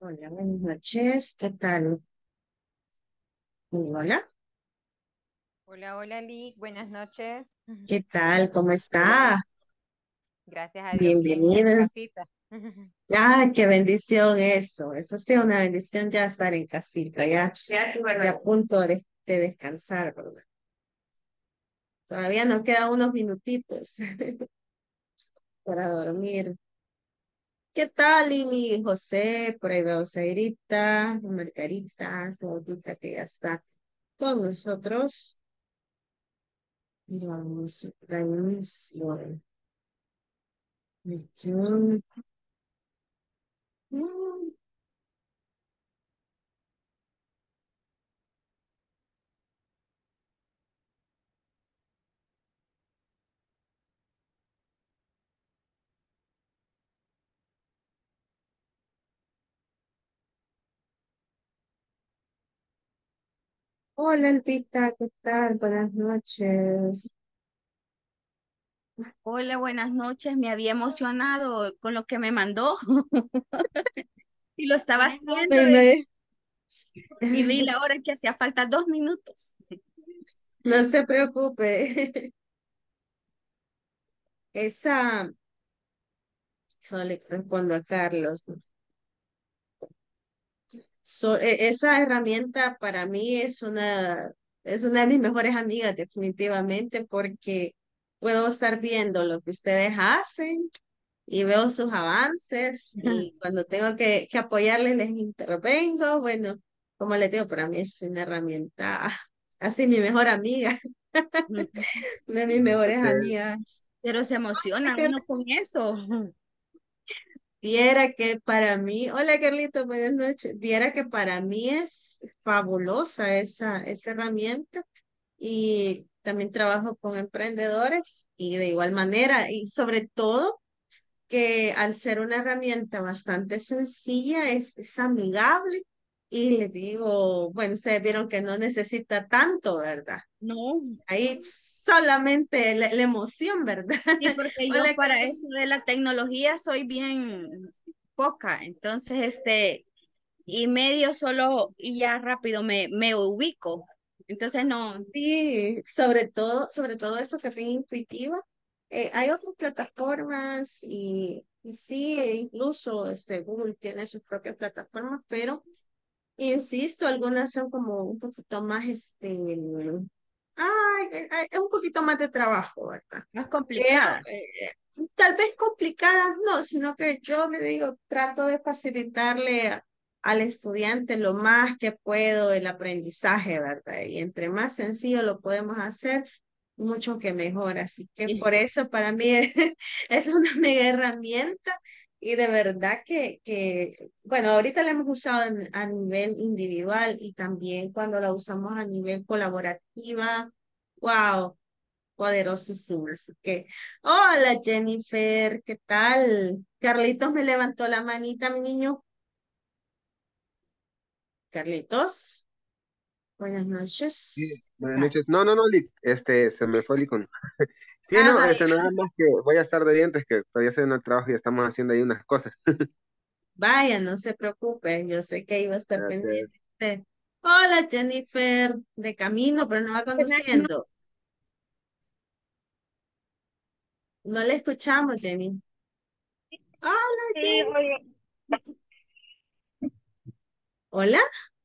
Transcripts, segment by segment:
Hola, buenas noches. ¿Qué tal? Hola, Hola, hola, Lick, buenas noches. Ujú. ¿qué tal? ¿Cómo Bien, está? gracias a Dios, bien, ya en Bienvenidos. casita. Ah, qué bendición eso. Eso sí, una bendición ya estar en casita, ya a punto de descansar, ¿verdad? Todavía nos quedan unos minutitos para dormir. ¿Qué tal, Lili? José, por ahí veo a Zairita, Margarita, Claudita que ya está con nosotros. Y vamos a dar inicio. Hola, Elvita, ¿qué tal? Buenas noches. Hola, buenas noches. Me había emocionado con lo que me mandó y lo estaba haciendo Ay, no, y vi la hora que hacía falta 2 minutos. no se preocupe. Esa, solo le respondo a Carlos. Esa herramienta para mí es una de mis mejores amigas, definitivamente, porque puedo estar viendo lo que ustedes hacen y veo sus avances y cuando tengo que apoyarles les intervengo. Bueno, como les digo, para mí es una herramienta, así mi mejor amiga, una de mis mejores Noches. amigas. Pero se emociona Que uno con eso. viera que para mí, hola Carlito, buenas noches, viera que para mí es fabulosa esa herramienta y también trabajo con emprendedores y de igual manera y sobre todo que al ser una herramienta bastante sencilla, es amigable y les digo, bueno, ustedes vieron que no necesita tanto, ¿verdad? No, Ahí solamente la emoción, ¿verdad? sí, porque yo Hola, para eso de la tecnología soy bien poca. Entonces, y medio solo y ya rápido me ubico. Entonces, no, sí, sobre todo eso que es bien intuitiva. Hay otras plataformas y sí, incluso Google tiene sus propias plataformas, pero insisto, algunas son como un poquito más, es un poquito más de trabajo, ¿verdad? más Pero complicada. tal vez complicadas no, sino que yo me digo, trato de facilitarle al estudiante lo más que puedo el aprendizaje, ¿verdad? Y entre más sencillo lo podemos hacer, mucho que mejor. Así que Y por eso para mí es una mega herramienta y de verdad bueno, ahorita la hemos usado a nivel individual y también cuando la usamos a nivel colaborativa. Wow, poderosísimo. Así que, hola Jennifer, ¿qué tal? Carlitos me levantó la manita, mi niño. Carlitos, buenas Sí, noches. ¿Qué buenas tal? noches. No, no, no, Lick, se me fue el icono. Sí, Ah, no, vaya, nada más que voy a estar de dientes, que estoy haciendo el trabajo y estamos haciendo ahí unas cosas. vaya, no se preocupe, yo sé que iba a estar Gracias. pendiente. Hola Jennifer, de camino, pero no va conduciendo. No le escuchamos, Jenny. Hola Sí, Jenny. oye, Hola,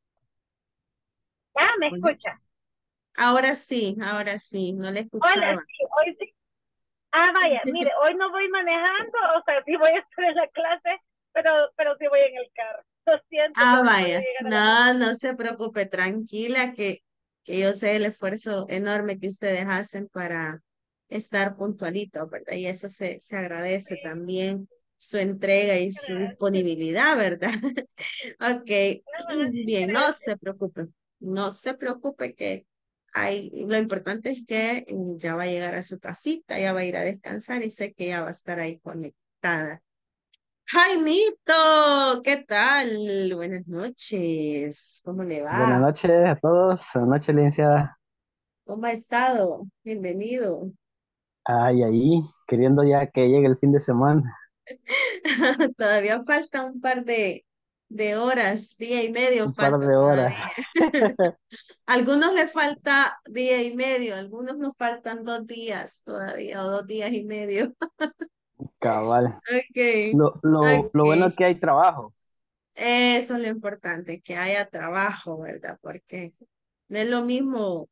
me hola. escucha. Ahora sí, no le Hola, escuchaba. sí, hoy sí. Vaya, mire, hoy no voy manejando, o sea, sí voy a estar en la clase, pero sí voy en el carro. Lo siento, Ah, no voy a vaya, llegar a la casa. no, no se preocupe, tranquila, que yo sé el esfuerzo enorme que ustedes hacen para estar puntualitos, ¿verdad? Y eso se agradece también su entrega y su Gracias. disponibilidad, ¿verdad? Ok, Sí, bien, gracias. no se preocupe que lo importante es que ya va a llegar a su casita, ya va a ir a descansar y sé que ya va a estar ahí conectada. Jaimito, ¿qué tal? Buenas noches. ¿Cómo le Buenas va? noches a todos. Buenas noches, licenciada. ¿Cómo ha estado? Bienvenido. Ay, ahí, queriendo ya que llegue el fin de semana. Todavía falta un par de horas, día y medio Un par falta de horas. todavía. Algunos les falta día y medio, algunos nos faltan 2 días todavía, o 2 días y medio. Cabal. Ok, Lo bueno es ok. que hay trabajo. Eso es lo importante, que haya trabajo, ¿verdad? Porque no es lo mismo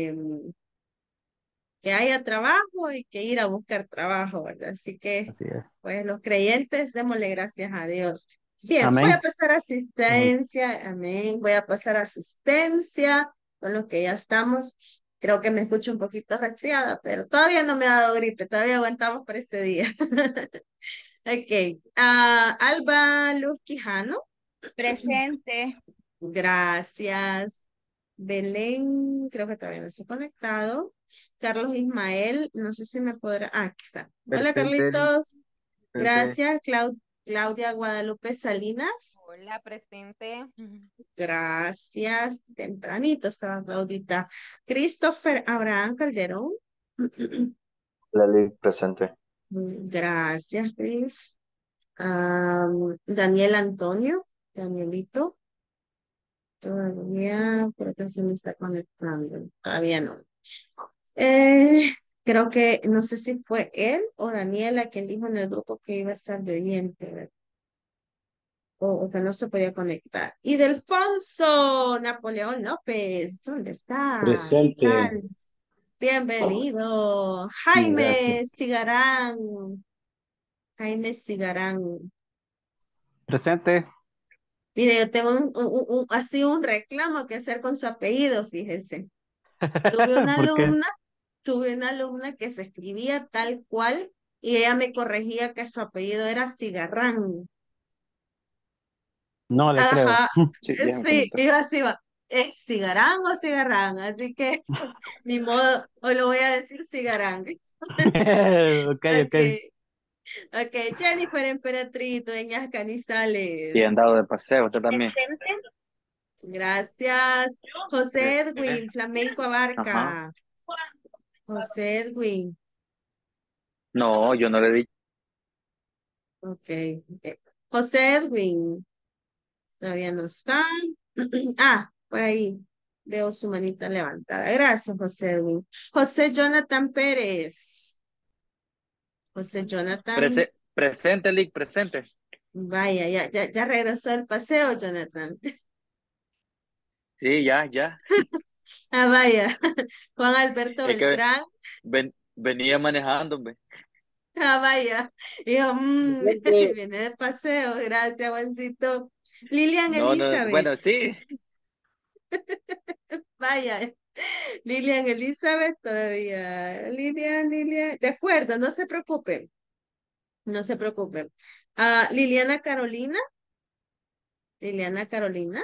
que haya trabajo y que ir a buscar trabajo, ¿verdad? Así que, Así es. pues los creyentes, démosle gracias a Dios. Bien, voy a Amén. pasar asistencia, amén. Voy a pasar asistencia con los que ya estamos. Creo que me escucho un poquito resfriada, pero todavía no me ha dado gripe, todavía aguantamos por ese día. Ok, Alba Luz Quijano. Presente. Gracias. Belén, creo que todavía no se ha conectado. Carlos Ismael, no sé si me podrá. Ah, aquí está. Hola, Presente, Carlitos. presente. Gracias. Claudia Guadalupe Salinas. Hola, presente. Gracias. Tempranito estaba Claudita. Christopher Abraham Calderón. La ley presente. Gracias, Chris. Daniel Antonio. Danielito. Todavía creo que se me está conectando. Todavía no. Eh, Creo que no sé si fue él o Daniela quien dijo en el grupo que iba a estar de oyente, ¿verdad? O que no se podía conectar. Y Delfonso Napoleón López, ¿dónde está? ¿Qué Presente. tal? Bienvenido. Gracias. Jaime Cigarán. Jaime Cigarán. Presente. Mire, yo tengo así un reclamo que hacer con su apellido, fíjese. Tuve una ¿Por qué? alumna, tuve una alumna que se escribía tal cual y ella me corregía que su apellido era Cigarrán. No le creo. Ajá, Sí, déjame sí, comentar. y yo así va, ¿es Cigarrán o Cigarrán? Así que ni modo, hoy lo voy a decir Cigarrán. Ok, ok. Okay, okay, Jennifer Emperatriz, Dueñas Y han Canizales. dado de paseo, usted también. Presente. Gracias. José Eh, Edwin, Flamenco Ajá. Abarca. José Edwin, No, yo no le di. ok. José Edwin, todavía no está. Ah, por ahí veo su manita levantada. Gracias, José Edwin. José Jonathan Pérez. José Jonathan, Presente, Lick, presente. vaya, ya regresó el paseo, Jonathan. Sí, ya, ya. Ah, vaya. Juan Alberto Es que Beltrán. venía manejando, hombre. Ah, vaya. Y yo, Presente. viene de paseo. Gracias, Juancito. Lilian No, no, Elizabeth. bueno, sí. Vaya. Lilian Elizabeth todavía. Lilian. De acuerdo, no se preocupen. No se preocupen. Liliana Carolina. Liliana Carolina.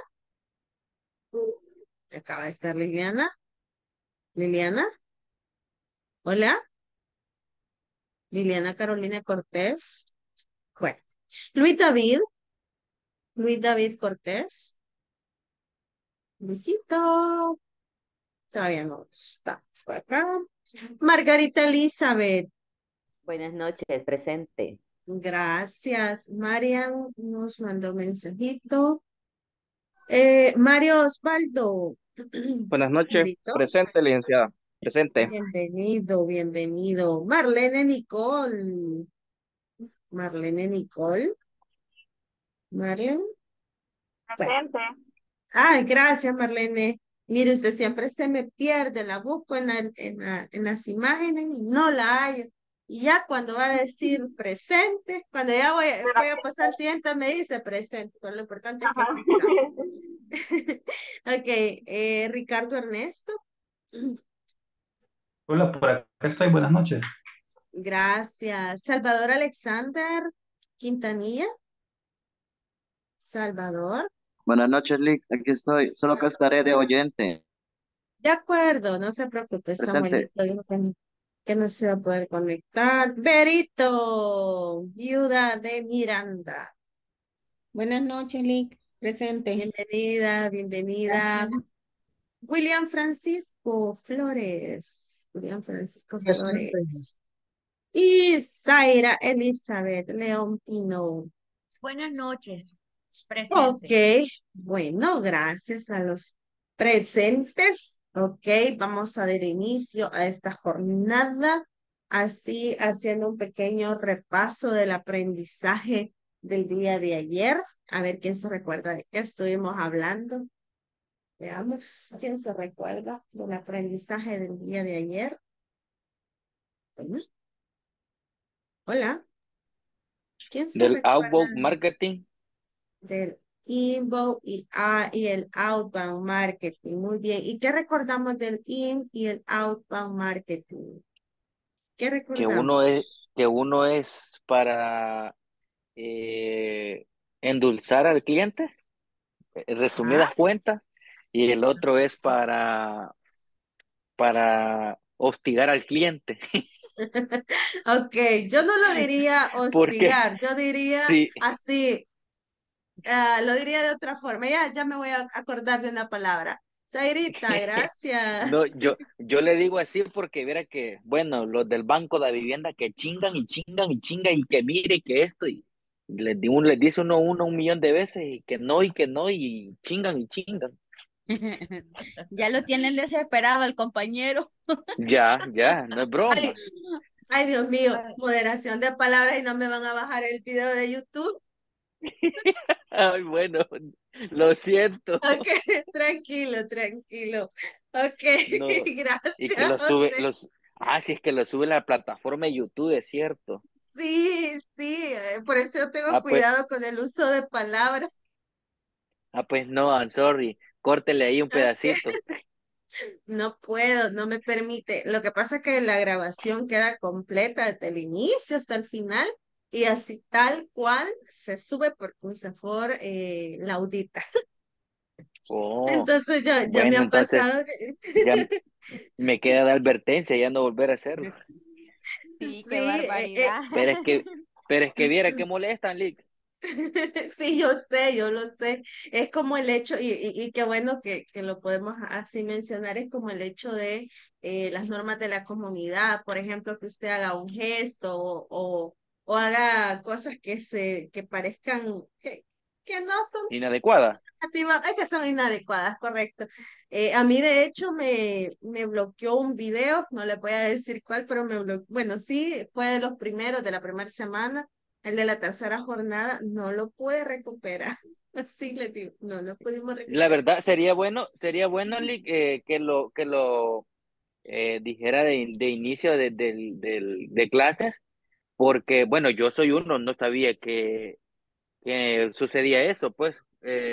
Acaba de estar Liliana. Liliana. Hola. Liliana Carolina Cortés. Bueno. Luis David. Luis David Cortés. Luisito. Todavía no está por acá. Margarita Elizabeth. Buenas noches, presente. Gracias. Marian nos mandó un mensajito. Mario Osvaldo. Buenas noches. Marito. Presente, licenciada. Presente. Bienvenido. Marlene Nicole. Marlene Nicole. Marlene. Bueno. Presente. Ay, gracias, Marlene. Mire, usted siempre se me pierde, la busco en las imágenes y no la hay. Y ya cuando va a decir presente, cuando ya voy a pasar al siguiente, me dice presente, pero lo importante es que Ajá. aquí está. Ok, Ricardo Ernesto. Hola, por acá estoy. Buenas noches. Gracias. Salvador Alexander Quintanilla. Salvador. Buenas noches, Lick. Aquí estoy. Solo que estaré de oyente. De acuerdo, no se preocupe, Presente. Samuelito dijo que no se va a poder conectar. Berito, viuda de Miranda. Buenas noches, Lick. Presente. Bienvenida. Gracias. William Francisco Flores. William Francisco Presente. Flores. Y Zaira Elizabeth León Pino. Buenas noches. Ok, Presente. bueno, gracias a los presentes. Ok, vamos a dar inicio a esta jornada, así haciendo un pequeño repaso del aprendizaje del día de ayer. A ver quién se recuerda de qué estuvimos hablando. Veamos quién se recuerda del aprendizaje del día de ayer. Bueno, hola, ¿quién se Del recuerda outbound marketing. del inbound y el outbound marketing? Muy bien. ¿Y qué recordamos del in y el outbound marketing? ¿Qué que uno es, recordamos? que uno es para eh, endulzar al cliente, Ah, resumidas cuentas, y el otro es para hostigar al cliente. ok, yo no lo diría Porque hostigar, yo diría sí, así, lo diría de otra forma. Ya me voy a acordar de una palabra. Zairita, no, gracias. yo le digo así porque viera que, bueno, los del Banco de Vivienda que chingan y chingan y chingan y que mire que esto y les dice uno 1 millón de veces y que no y chingan y chingan. Ya lo tienen desesperado el compañero. Ya, ya, no es Ay, broma. ay, Dios mío, Ah, moderación de palabras y no me van a bajar el video de YouTube. Ay, bueno, lo siento. Ok, tranquilo, tranquilo. Ok, No, y que gracias, lo sube, José. si es que lo sube a la plataforma de YouTube, es cierto. Sí, sí, por eso yo tengo Ah, pues, cuidado con el uso de palabras. pues no, I'm sorry. Córtele ahí un Ok, pedacito. no puedo, no me permite. Lo que pasa es que la grabación queda completa desde el inicio hasta el final y así tal cual se sube por Cruzafor la audita. Oh, Entonces ya me bueno, ha entonces pasado. ya me queda de advertencia, ya no volver a hacerlo. sí, qué Sí, barbaridad. Pero es que, viera que molestan, Lick. sí, yo sé, yo lo sé. Es como el hecho, y qué bueno que lo podemos así mencionar, es como el hecho de las normas de la comunidad, por ejemplo, que usted haga un gesto o haga cosas que parezcan que no son Inadecuada. que son inadecuadas, correcto. A mí, de hecho, me bloqueó un video, no le voy a decir cuál, pero me bloqueó, bueno, sí, fue de los primeros, de la primera semana, el de la tercera jornada, no lo pude recuperar. Así le digo, no lo pudimos La recuperar. verdad, sería bueno, Lick, que lo dijera de inicio de clases, porque, bueno, yo soy uno, no sabía que sucedía eso, pues,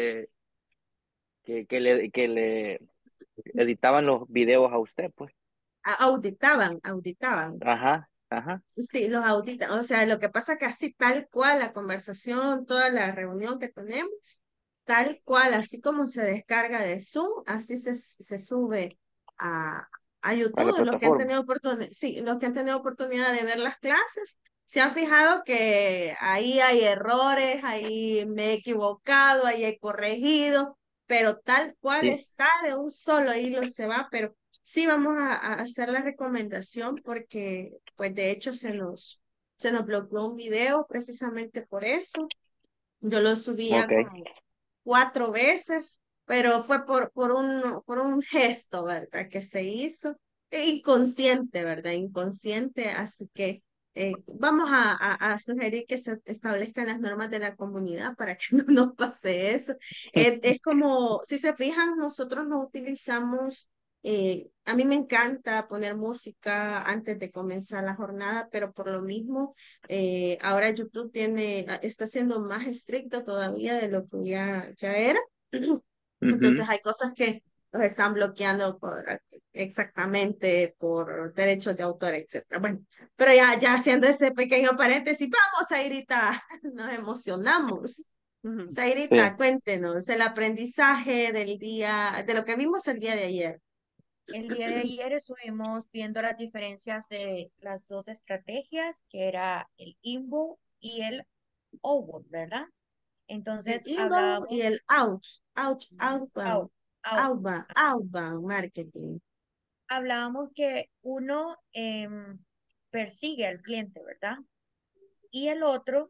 que le editaban los videos a usted, pues. Auditaban. Ajá, ajá. Sí, los auditan. O sea, lo que pasa que así tal cual la conversación, toda la reunión que tenemos, tal cual, así como se descarga de Zoom, así se sube a, a A la YouTube. Los que han plataforma. tenido oportunidad, sí, los que han tenido oportunidad de ver las clases, se han fijado que ahí hay errores, ahí me he equivocado, ahí he corregido, pero tal cual Sí, está de un solo hilo se va, pero sí, vamos a hacer la recomendación porque, pues de hecho, se nos bloqueó un video precisamente por eso. Yo lo subí ya ok. como 4 veces, pero fue por un gesto, ¿verdad? Que se hizo. Inconsciente, ¿verdad? Inconsciente. Así que vamos a sugerir que se establezcan las normas de la comunidad para que no nos pase eso. Es como, si se fijan, nosotros no utilizamos, a mí me encanta poner música antes de comenzar la jornada, pero por lo mismo ahora YouTube está siendo más estricto todavía de lo que ya era. Ujú. Entonces hay cosas que los están bloqueando exactamente por derechos de autor, etcétera. Bueno, pero ya haciendo ese pequeño paréntesis, vamos, Zairita, nos emocionamos. Sí, Zairita, cuéntenos el aprendizaje del día, de lo que vimos el día de ayer. El día de ayer estuvimos viendo las diferencias de las dos estrategias, que era el inbound y el outbound, ¿verdad? El Entonces inbound y hablábamos el outbound, out, out. outbound marketing. Hablábamos que uno persigue al cliente, ¿verdad? Y el otro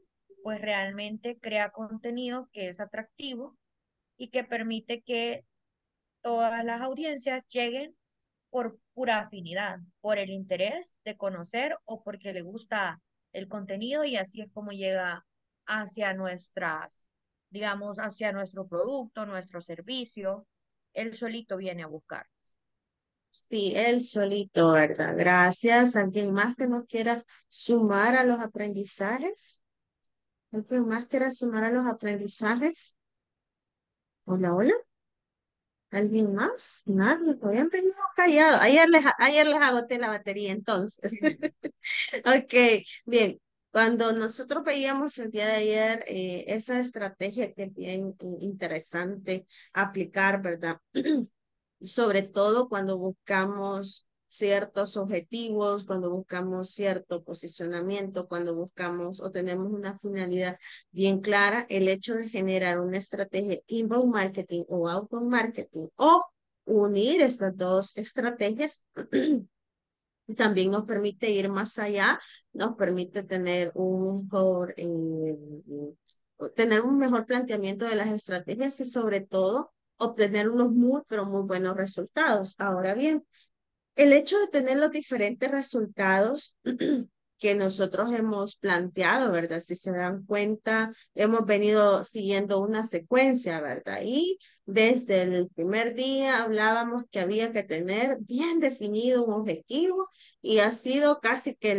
pues realmente crea contenido que es atractivo y que permite que todas las audiencias lleguen por pura afinidad, por el interés de conocer o porque le gusta el contenido y así es como llega hacia nuestras, digamos, hacia nuestro producto, nuestro servicio. Él solito viene a buscar. Sí, él solito, ¿verdad? Gracias. ¿Alguien más que nos quiera sumar a los aprendizajes? ¿Alguien más quiera sumar a los aprendizajes? Hola, hola. ¿Alguien más? Nadie, todavía han venido callados. Ayer les agoté la batería, entonces. Ok, bien. Cuando nosotros veíamos el día de ayer esa estrategia que es bien interesante aplicar, ¿verdad? Sobre todo cuando buscamos ciertos objetivos, cuando buscamos cierto posicionamiento, cuando buscamos o tenemos una finalidad bien clara, el hecho de generar una estrategia inbound marketing o outbound marketing o unir estas dos estrategias también nos permite ir más allá, nos permite tener un mejor planteamiento de las estrategias y sobre todo obtener unos muy, pero muy buenos resultados. Ahora bien, el hecho de tener los diferentes resultados que nosotros hemos planteado, ¿verdad? Si se dan cuenta, hemos venido siguiendo una secuencia, ¿verdad? Y desde el primer día hablábamos que había que tener bien definido un objetivo y ha sido casi que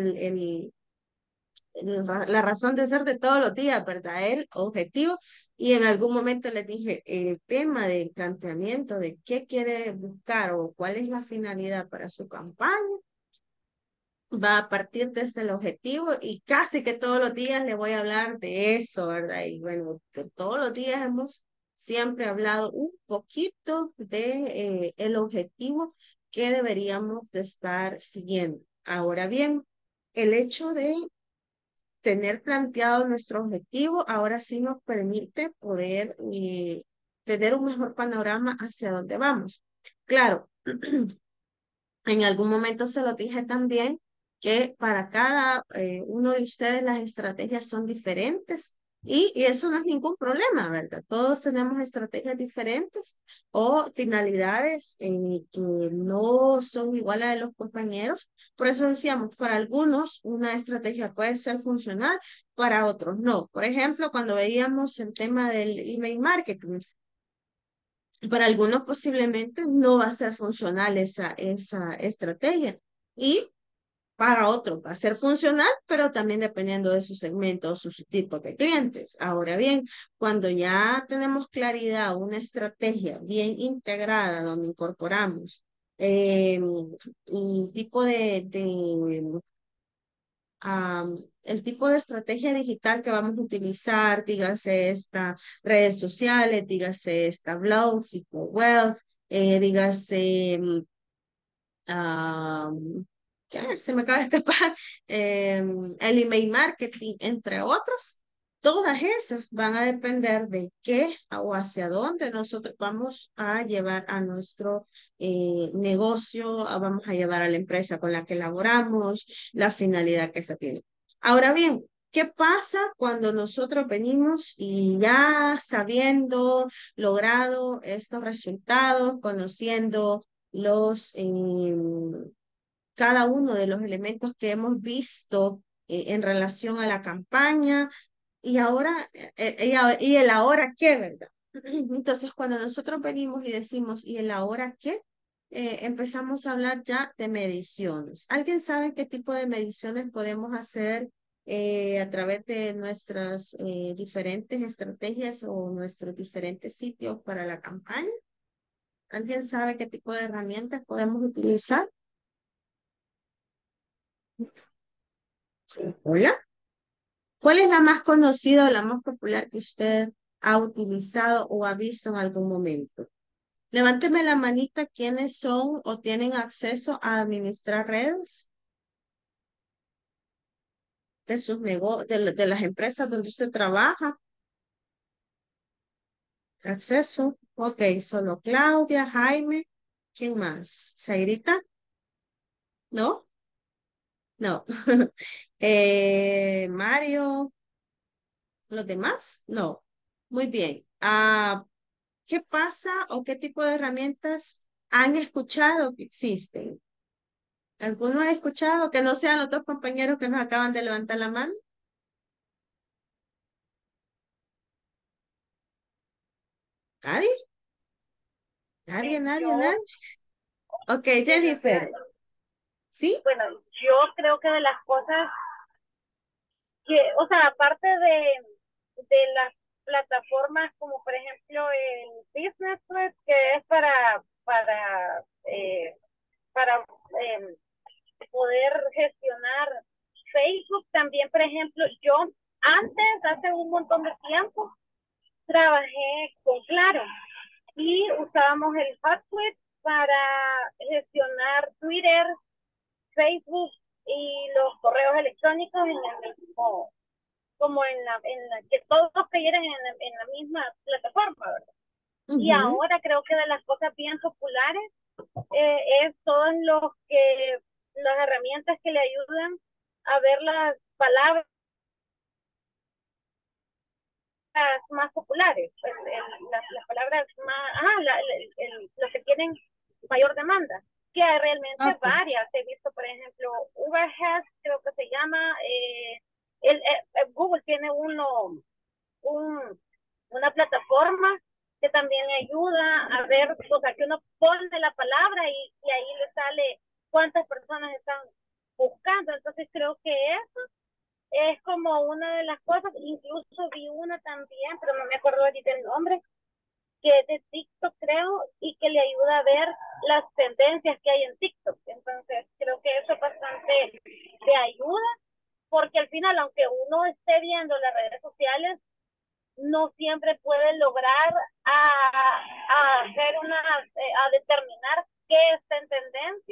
la razón de ser de todos los días, ¿verdad? El objetivo. Y en algún momento les dije, el tema del planteamiento de qué quiere buscar o cuál es la finalidad para su campaña va a partir desde el objetivo y casi que todos los días le voy a hablar de eso, ¿verdad? Y bueno, que todos los días hemos siempre hablado un poquito de el objetivo que deberíamos de estar siguiendo. Ahora bien, el hecho de tener planteado nuestro objetivo ahora sí nos permite poder tener un mejor panorama hacia dónde vamos. Claro, en algún momento se lo dije también que para cada uno de ustedes las estrategias son diferentes y eso no es ningún problema, ¿verdad? Todos tenemos estrategias diferentes o finalidades que no son iguales a de los compañeros. Por eso decíamos, para algunos una estrategia puede ser funcional, para otros no. Por ejemplo, cuando veíamos el tema del email marketing, para algunos posiblemente no va a ser funcional esa estrategia y para otros va a ser funcional, pero también dependiendo de su segmento o su tipo de clientes. Ahora bien, cuando ya tenemos claridad, una estrategia bien integrada donde incorporamos el tipo el tipo de estrategia digital que vamos a utilizar, dígase esta redes sociales, dígase esta blog, sitio web, dígase, ah, ¿qué? Se me acaba de escapar, el email marketing, entre otros. Todas esas van a depender de qué o hacia dónde nosotros vamos a llevar a nuestro negocio, vamos a llevar a la empresa con la que elaboramos, la finalidad que se tiene. Ahora bien, ¿qué pasa cuando nosotros venimos y ya sabiendo, logrado estos resultados, conociendo cada uno de los elementos que hemos visto en relación a la campaña y ahora, y el ahora qué, ¿verdad? Entonces, cuando nosotros venimos y decimos, ¿y el ahora qué? Empezamos a hablar ya de mediciones. ¿Alguien sabe qué tipo de mediciones podemos hacer a través de nuestras diferentes estrategias o nuestros diferentes sitios para la campaña? ¿Alguien sabe qué tipo de herramientas podemos utilizar? Hola. ¿Cuál es la más conocida o la más popular que usted ha utilizado o ha visto en algún momento? Levánteme la manita quienes son o tienen acceso a administrar redes de sus de las empresas donde usted trabaja. Acceso. Ok, solo Claudia, Jaime. ¿Quién más? ¿Zairita? ¿No? No. Mario. ¿Los demás? No. Muy bien. ¿Qué pasa o qué tipo de herramientas han escuchado que existen? ¿Alguno ha escuchado que no sean los dos compañeros que nos acaban de levantar la mano? ¿Nadie? ¿Nadie, nadie, Yo, nadie? Ok, bueno, Jennifer. ¿Sí? bueno, yo creo que de las cosas que, o sea, aparte de las plataformas como por ejemplo el Business Suite, que es para poder gestionar Facebook, también por ejemplo, yo antes, hace un montón de tiempo, trabajé con Claro y usábamos el HotSuite para gestionar Twitter, Facebook y los correos electrónicos en el mismo, como en la que todos cayeran en la misma plataforma, ¿verdad? Y ahora creo que de las cosas bien populares es todos las herramientas que le ayudan a ver las palabras más populares, las palabras más, los que tienen mayor demanda, que hay realmente Ok. varias. He visto, por ejemplo, Uberhead, creo que se llama, Google tiene un, una plataforma que también le ayuda a ver, o sea, que uno pone la palabra y ahí le sale cuántas personas están buscando. Entonces creo que eso es como una de las cosas. Incluso vi una también, pero no me acuerdo ahorita el nombre, que es de TikTok, creo, y que le ayuda a ver las tendencias que hay en TikTok. Entonces creo que eso es bastante de ayuda, porque al final, aunque uno esté viendo las redes sociales, no siempre puede lograr hacer a determinar qué está en tendencia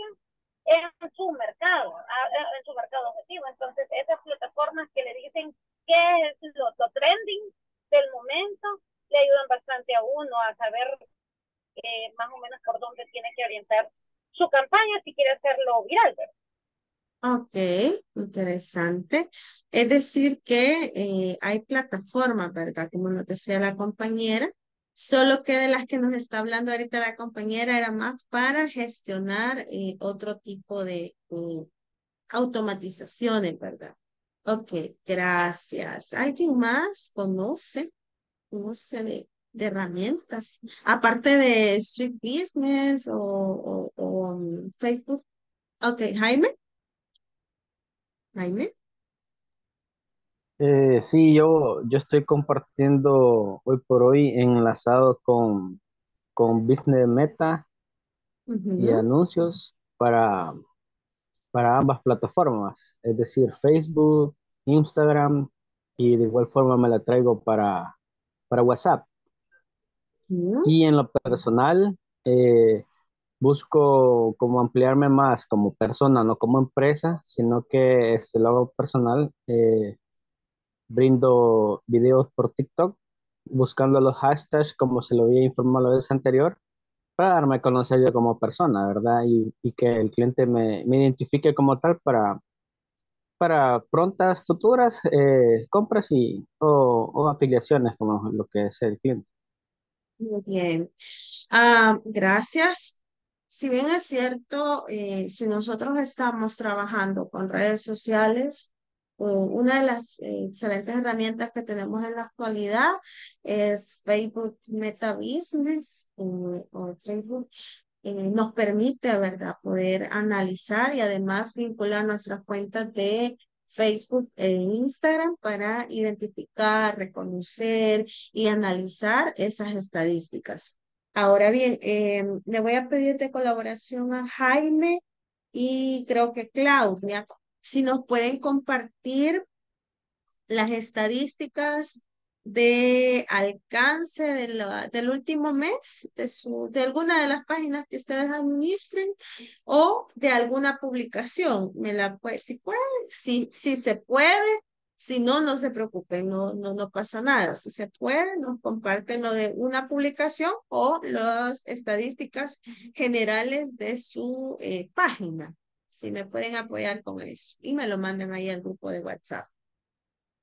en su mercado objetivo. Entonces, esas plataformas que le dicen qué es lo trending del momento, le ayudan bastante a uno a saber más o menos por dónde tiene que orientar su campaña si quiere hacerlo viral, ¿verdad? Ok, interesante. Es decir que hay plataformas, ¿verdad? Como nos decía la compañera, solo que de las que nos está hablando ahorita la compañera era más para gestionar otro tipo de automatizaciones, ¿verdad? Ok, gracias. ¿Alguien más conoce de herramientas? Aparte de Sweet Business o Facebook. Ok, Jaime. Jaime. Sí, yo estoy compartiendo hoy por hoy enlazado con Business Meta y Ujú. anuncios para ambas plataformas, es decir, Facebook, Instagram y de igual forma me la traigo para WhatsApp. Ujú. Y en lo personal, busco como ampliarme más como persona, no como empresa, sino que lo hago personal. Brindo videos por TikTok buscando los hashtags como se lo había informado la vez anterior para darme a conocer yo como persona, ¿verdad? Y que el cliente me identifique como tal para prontas futuras compras o afiliaciones como lo que es el cliente. Muy bien. Gracias. Si bien es cierto, si nosotros estamos trabajando con redes sociales, una de las excelentes herramientas que tenemos en la actualidad es Facebook Meta Business o Facebook. Nos permite, ¿verdad?, poder analizar y además vincular nuestras cuentas de Facebook e Instagram para identificar, reconocer y analizar esas estadísticas. Ahora bien, le voy a pedir de colaboración a Jaime y creo que Claudia, si nos pueden compartir las estadísticas de alcance del último mes de alguna de las páginas que ustedes administren o de alguna publicación. Si puede, si se puede, si no, no se preocupen, no pasa nada. Si se puede, nos comparten lo de una publicación o las estadísticas generales de su página. Si me pueden apoyar con eso y me lo mandan ahí al grupo de WhatsApp.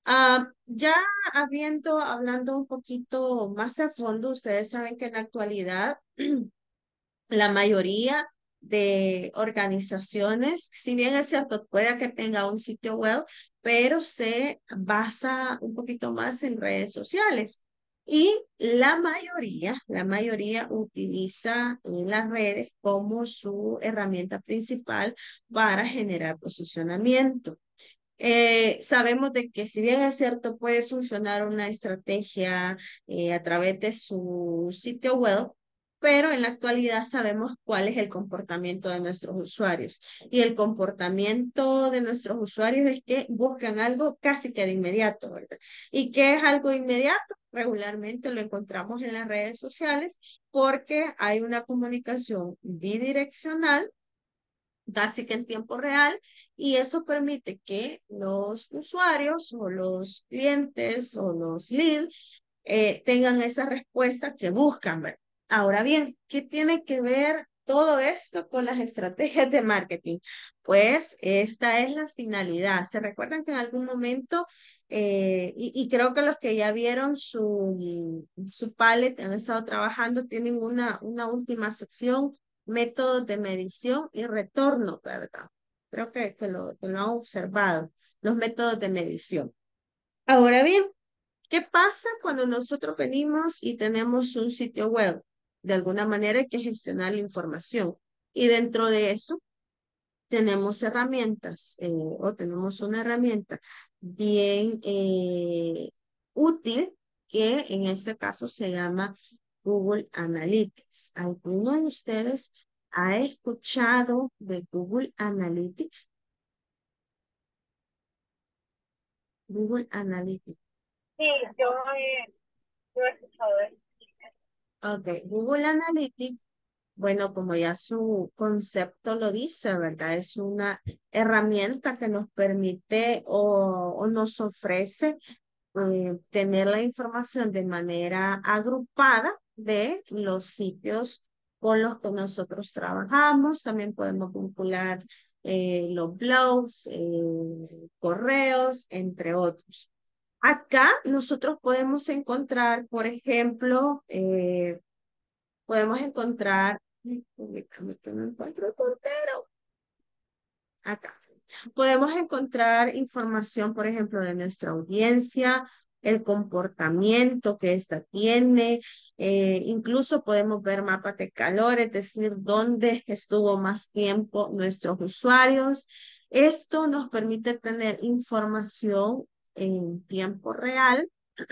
Ya hablando un poquito más a fondo, ustedes saben que en la actualidad la mayoría de organizaciones, si bien es cierto, puede que tenga un sitio web, pero se basa un poquito más en redes sociales. Y la mayoría utiliza las redes como su herramienta principal para generar posicionamiento. Sabemos de que si bien es cierto, puede funcionar una estrategia a través de su sitio web, pero en la actualidad sabemos cuál es el comportamiento de nuestros usuarios. Y el comportamiento de nuestros usuarios es que buscan algo casi que de inmediato, ¿verdad? ¿Y qué es algo inmediato? Regularmente lo encontramos en las redes sociales porque hay una comunicación bidireccional casi que en tiempo real, y eso permite que los usuarios o los clientes o los leads tengan esa respuesta que buscan ver. Ahora bien, ¿qué tiene que ver todo esto con las estrategias de marketing? Pues esta es la finalidad. ¿Se recuerdan que en algún momento, y creo que los que ya vieron su palette, han estado trabajando, tienen una última sección, métodos de medición y retorno, ¿verdad? Creo que lo han observado, los métodos de medición. Ahora bien, ¿qué pasa cuando nosotros venimos y tenemos un sitio web? De alguna manera hay que gestionar la información. Y dentro de eso tenemos herramientas o tenemos una herramienta bien útil que en este caso se llama Google Analytics. ¿Alguno de ustedes ha escuchado de Google Analytics? Google Analytics. Sí, yo he escuchado eso. Ok, Google Analytics, bueno, como ya su concepto lo dice, ¿verdad? Es una herramienta que nos permite o nos ofrece tener la información de manera agrupada de los sitios con los que nosotros trabajamos. También podemos vincular los blogs, correos, entre otros. Acá nosotros podemos encontrar, por ejemplo, podemos encontrar, ay, permítame que no encuentro el puntero. Acá. Podemos encontrar información, por ejemplo, de nuestra audiencia, el comportamiento que ésta tiene, incluso podemos ver mapas de calor, es decir, dónde estuvo más tiempo nuestros usuarios. Esto nos permite tener información en tiempo real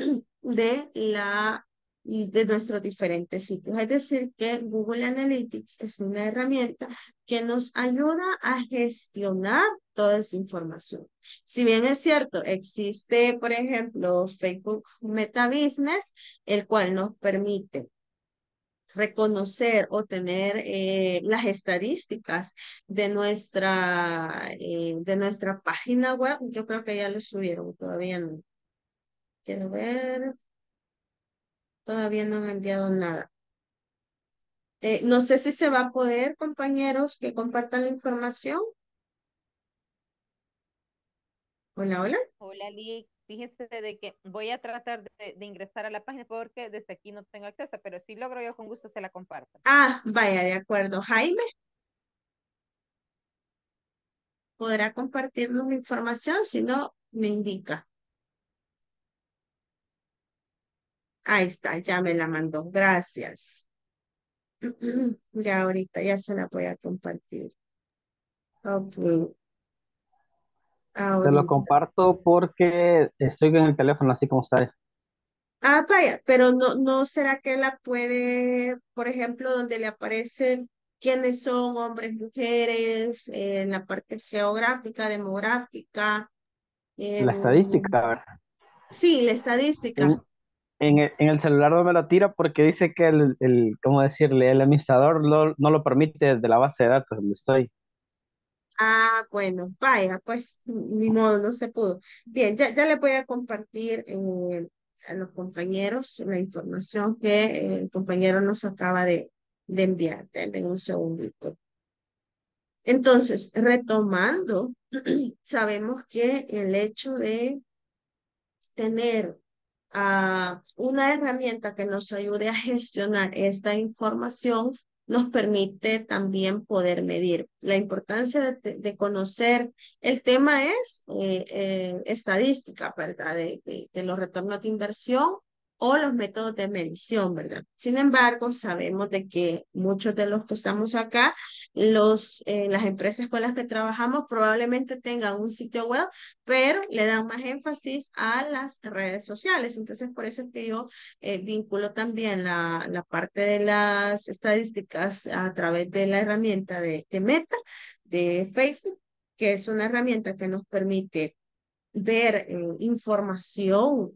de nuestros diferentes sitios. Es decir, que Google Analytics es una herramienta que nos ayuda a gestionar toda esa información. Si bien es cierto, existe, por ejemplo, Facebook Meta Business, el cual nos permite reconocer o tener las estadísticas de nuestra página web. Yo creo que ya lo subieron, todavía no. Quiero ver, todavía no han enviado nada. No sé si se va a poder, compañeros, que compartan la información. Hola, hola. Hola, Lick. Fíjese de que voy a tratar de ingresar a la página porque desde aquí no tengo acceso, pero si logro yo con gusto se la comparto. Vaya, de acuerdo. Jaime, ¿podrá compartirnos la información? Si no, me indica. Ahí está, ya me la mandó. Gracias. Ya ahorita ya se la voy a compartir. Ok, Te lo ahorita. comparto porque estoy en el teléfono, así como está. Vaya, pero no será que la puede, por ejemplo, donde le aparecen quiénes son hombres, mujeres, en la parte geográfica, demográfica, La em, estadística, a ver. sí, la estadística. En el celular no me lo tira porque dice que ¿cómo decirle? El administrador no lo permite desde la base de datos donde estoy. Vaya, pues ni modo, no se pudo. Bien, ya le voy a compartir a los compañeros la información que el compañero nos acaba de enviar. Denme un segundito. Entonces, retomando, sabemos que el hecho de tener una herramienta que nos ayude a gestionar esta información nos permite también poder medir. La importancia de conocer el tema es estadística, ¿verdad? De los retornos de inversión o los métodos de medición, ¿verdad? Sin embargo, sabemos de que muchos de los que estamos acá, las empresas con las que trabajamos probablemente tengan un sitio web, pero le dan más énfasis a las redes sociales. Entonces, por eso es que yo vinculo también la parte de las estadísticas a través de la herramienta de Meta, de Facebook, que es una herramienta que nos permite ver información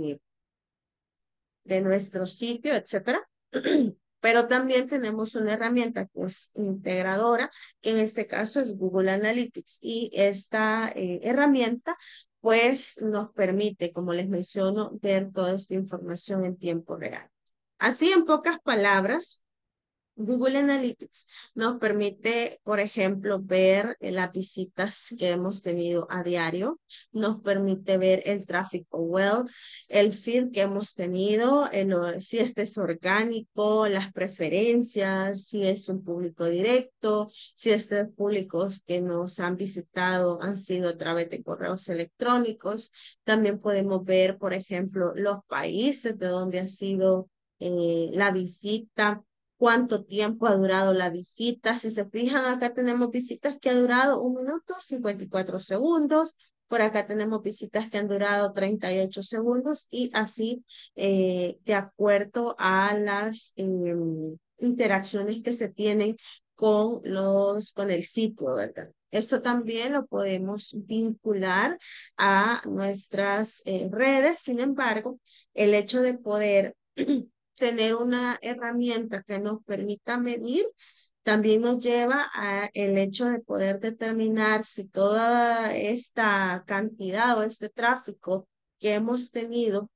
de nuestro sitio, etcétera. Pero también tenemos una herramienta que es integradora, que en este caso es Google Analytics. Y esta herramienta pues nos permite, como les menciono, ver toda esta información en tiempo real. Así, en pocas palabras, Google Analytics nos permite, por ejemplo, ver las visitas que hemos tenido a diario, nos permite ver el tráfico web, el feed que hemos tenido, si este es orgánico, las preferencias, si es un público directo, si estos públicos que nos han visitado han sido a través de correos electrónicos. También podemos ver, por ejemplo, los países de donde ha sido la visita, cuánto tiempo ha durado la visita. Si se fijan, acá tenemos visitas que ha durado 1 minuto 54 segundos. Por acá tenemos visitas que han durado 38 segundos y así de acuerdo a las interacciones que se tienen con el sitio, ¿verdad? Esto también lo podemos vincular a nuestras redes. Sin embargo, el hecho de poder tener una herramienta que nos permita medir, también nos lleva a el hecho de poder determinar si toda esta cantidad o este tráfico que hemos tenido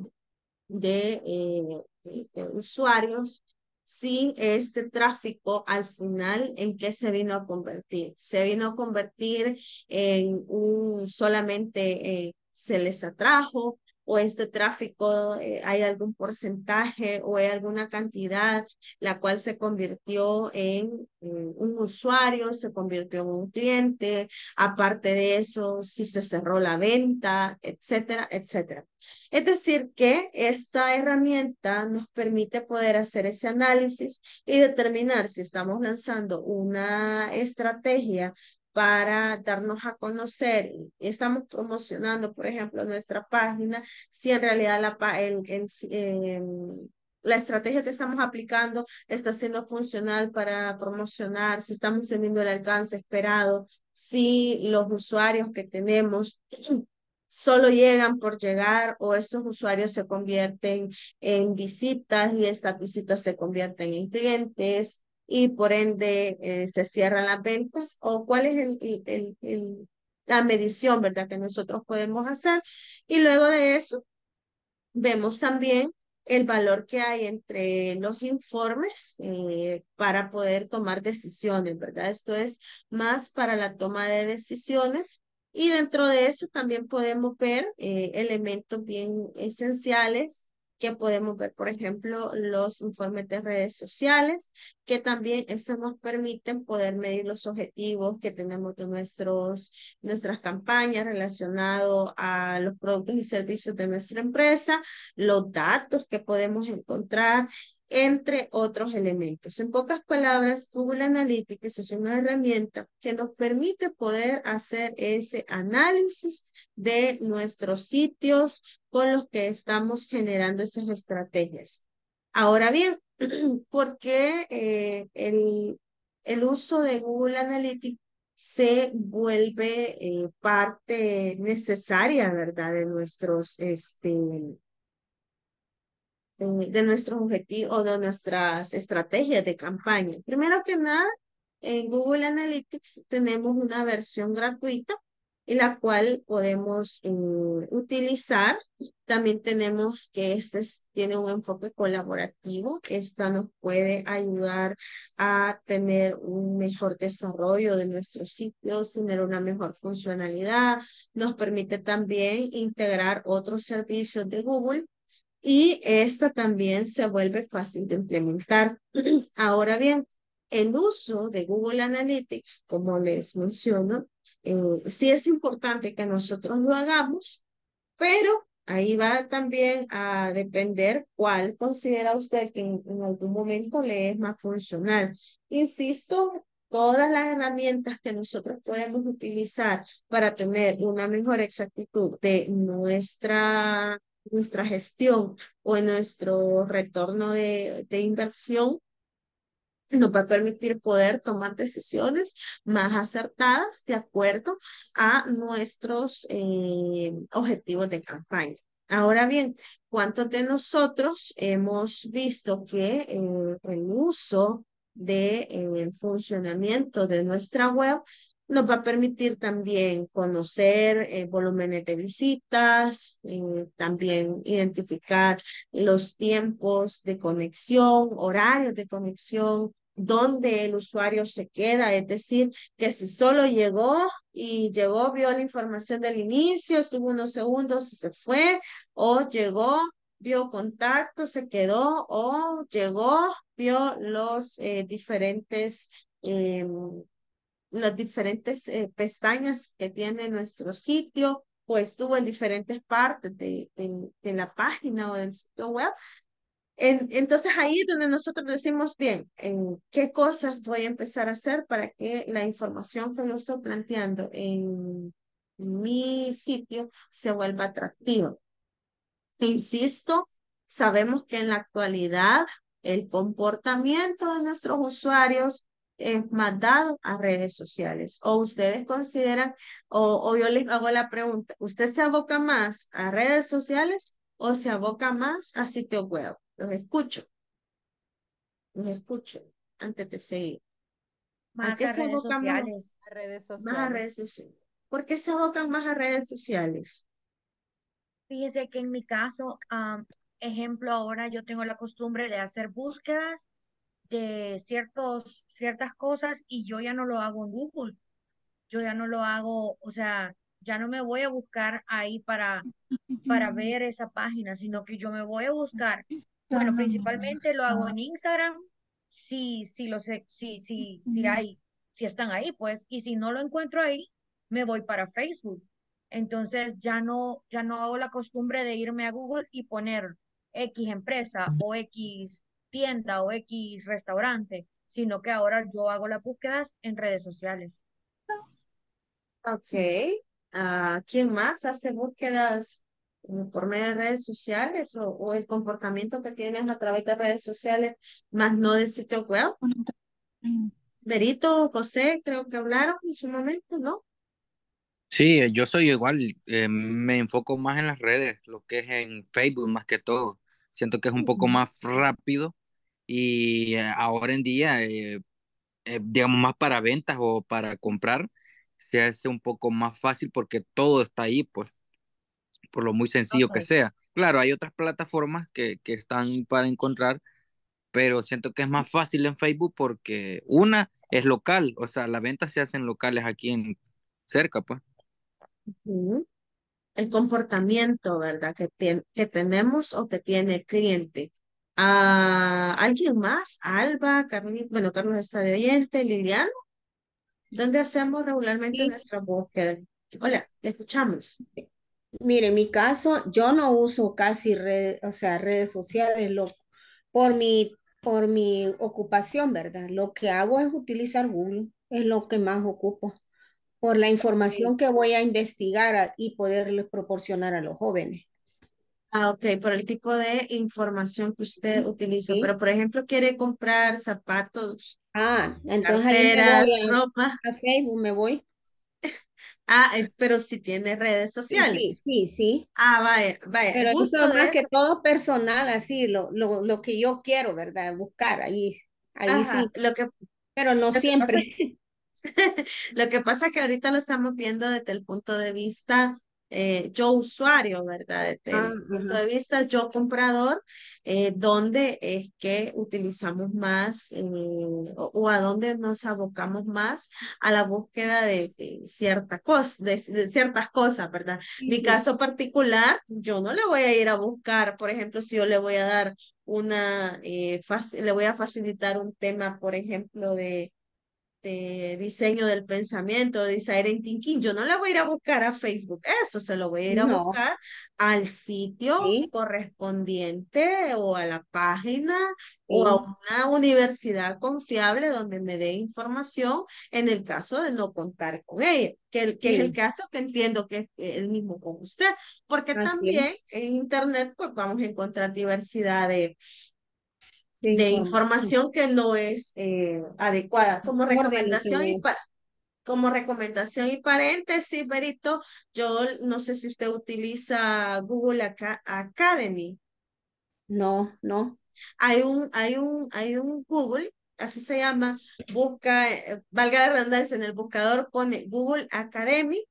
de usuarios, si este tráfico al final en qué se vino a convertir. Se vino a convertir en solamente se les atrajo, o este tráfico hay algún porcentaje o hay alguna cantidad la cual se convirtió en un usuario, se convirtió en un cliente, aparte de eso, si se cerró la venta, etcétera, etcétera. Es decir, que esta herramienta nos permite poder hacer ese análisis y determinar si estamos lanzando una estrategia para darnos a conocer y estamos promocionando, por ejemplo, nuestra página, si en realidad la estrategia que estamos aplicando está siendo funcional para promocionar, si estamos teniendo el alcance esperado, si los usuarios que tenemos solo llegan por llegar o esos usuarios se convierten en visitas y estas visitas se convierten en clientes y por ende se cierran las ventas, o cuál es la medición, ¿verdad? Que nosotros podemos hacer. Y luego de eso vemos también el valor que hay entre los informes para poder tomar decisiones, ¿verdad? Esto es más para la toma de decisiones. Y dentro de eso también podemos ver elementos bien esenciales que podemos ver, por ejemplo, los informes de redes sociales, que también eso nos permiten poder medir los objetivos que tenemos de nuestras campañas relacionados a los productos y servicios de nuestra empresa, los datos que podemos encontrar, entre otros elementos. En pocas palabras, Google Analytics es una herramienta que nos permite poder hacer ese análisis de nuestros sitios con los que estamos generando esas estrategias. Ahora bien, ¿por qué el uso de Google Analytics se vuelve parte necesaria, ¿verdad? De nuestros objetivos o de nuestras estrategias de campaña? Primero que nada, en Google Analytics tenemos una versión gratuita y la cual podemos utilizar. También tenemos que tiene un enfoque colaborativo. Esta nos puede ayudar a tener un mejor desarrollo de nuestros sitios, tener una mejor funcionalidad. Nos permite también integrar otros servicios de Google y esta también se vuelve fácil de implementar. Ahora bien, el uso de Google Analytics, como les menciono, sí es importante que nosotros lo hagamos, pero ahí va también a depender cuál considera usted que en algún momento le es más funcional. Insisto, todas las herramientas que nosotros podemos utilizar para tener una mejor exactitud de nuestra gestión o en nuestro retorno de inversión nos va a permitir poder tomar decisiones más acertadas de acuerdo a nuestros objetivos de campaña. Ahora bien, ¿cuántos de nosotros hemos visto que el uso del funcionamiento de nuestra web nos va a permitir también conocer volúmenes de visitas, también identificar los tiempos de conexión, horarios de conexión, dónde el usuario se queda, es decir, que si solo llegó, vio la información del inicio, estuvo unos segundos y se fue, o llegó, vio contacto, se quedó, o llegó, vio las diferentes pestañas que tiene nuestro sitio, o estuvo en diferentes partes de la página o del sitio web. Entonces ahí es donde nosotros decimos, bien, en qué cosas voy a empezar a hacer para que la información que yo estoy planteando en mi sitio se vuelva atractiva. Insisto, sabemos que en la actualidad el comportamiento de nuestros usuarios es más dado a redes sociales. O ustedes consideran, o yo les hago la pregunta, ¿usted se aboca más a redes sociales o se aboca más a sitios web? Los escucho antes de seguir. ¿A Más qué a se redes abocan más? sociales. A redes Más a sociales. redes sociales. ¿Por qué se abocan más a redes sociales? Fíjese que en mi caso, ejemplo, ahora yo tengo la costumbre de hacer búsquedas de ciertas cosas y yo ya no lo hago en Google. Yo ya no lo hago, o sea, ya no me voy a buscar ahí para ver esa página, sino que yo me voy a buscar. Bueno, principalmente lo hago en Instagram, si lo sé, si hay, si están ahí, pues, y si no lo encuentro ahí, me voy para Facebook. Entonces ya no hago la costumbre de irme a Google y poner X empresa o X tienda o X restaurante, sino que ahora yo hago las búsquedas en redes sociales. Ok. ¿Quién más hace búsquedas por medio de redes sociales o el comportamiento que tienen a través de redes sociales, más no de sitio web? Berito, José, creo que hablaron en su momento, ¿no? Sí, yo soy igual, me enfoco más en las redes, lo que es en Facebook más que todo. Siento que es un poco Ujú. más rápido y ahora en día, digamos, más para ventas o para comprar, se hace un poco más fácil porque todo está ahí, pues, por lo muy sencillo que Ok. sea. Claro, hay otras plataformas que están para encontrar, pero siento que es más fácil en Facebook porque una es local, o sea, las ventas se hacen locales aquí en cerca, pues. Ujú. El comportamiento, ¿verdad? Que tenemos o que tiene el cliente. ¿Alguien más? Alba, Carlos, bueno, Carlos está de oyente, Liliana, ¿dónde hacemos regularmente Sí, nuestra búsqueda? Hola, te escuchamos. mire, en mi caso, yo no uso casi redes, o sea, redes sociales por mi ocupación, ¿verdad? Lo que hago es utilizar Google, es lo que más ocupo, por la Ok. información que voy a investigar y poderles proporcionar a los jóvenes. Ok, por el tipo de información que usted utiliza, pero ¿Sí? por ejemplo, quiere comprar zapatos, Entonces ahí me voy carteras, ropa. a Facebook, me voy. Pero si tiene redes Sí, sí, sociales. sí, sí. Vaya, vaya, Pero eso justo es de más que eso. todo personal, así, lo que yo quiero, ¿verdad? Buscar, ahí Ajá, sí, pero no lo que siempre. pasa Lo que pasa es que ahorita lo estamos viendo desde el punto de vista yo usuario, ¿verdad? Desde Ah, el punto ajá. de vista yo comprador, donde es que utilizamos más o a dónde nos abocamos más a la búsqueda de cierta cosa, de ciertas cosas, ¿verdad? Sí, Mi sí. caso particular, yo no le voy a ir a buscar, por ejemplo, si yo le voy a dar le voy a facilitar un tema, por ejemplo, de diseño del pensamiento, de design thinking, yo no le voy a ir a buscar a Facebook, eso se lo voy a ir a No, buscar al sitio sí, correspondiente o a la página o a sí, una universidad confiable donde me dé información en el caso de no contar con ella, que es el sí, caso que entiendo que es el mismo con usted, porque así es, también en Internet pues vamos a encontrar diversidad de de información. información que no es adecuada. Acorde a lo que Como recomendación y paréntesis, Berito, yo no sé si usted utiliza Google Academy. no, no, Hay un Google, así se llama, busca, valga la redundancia, en el buscador pone Google Academy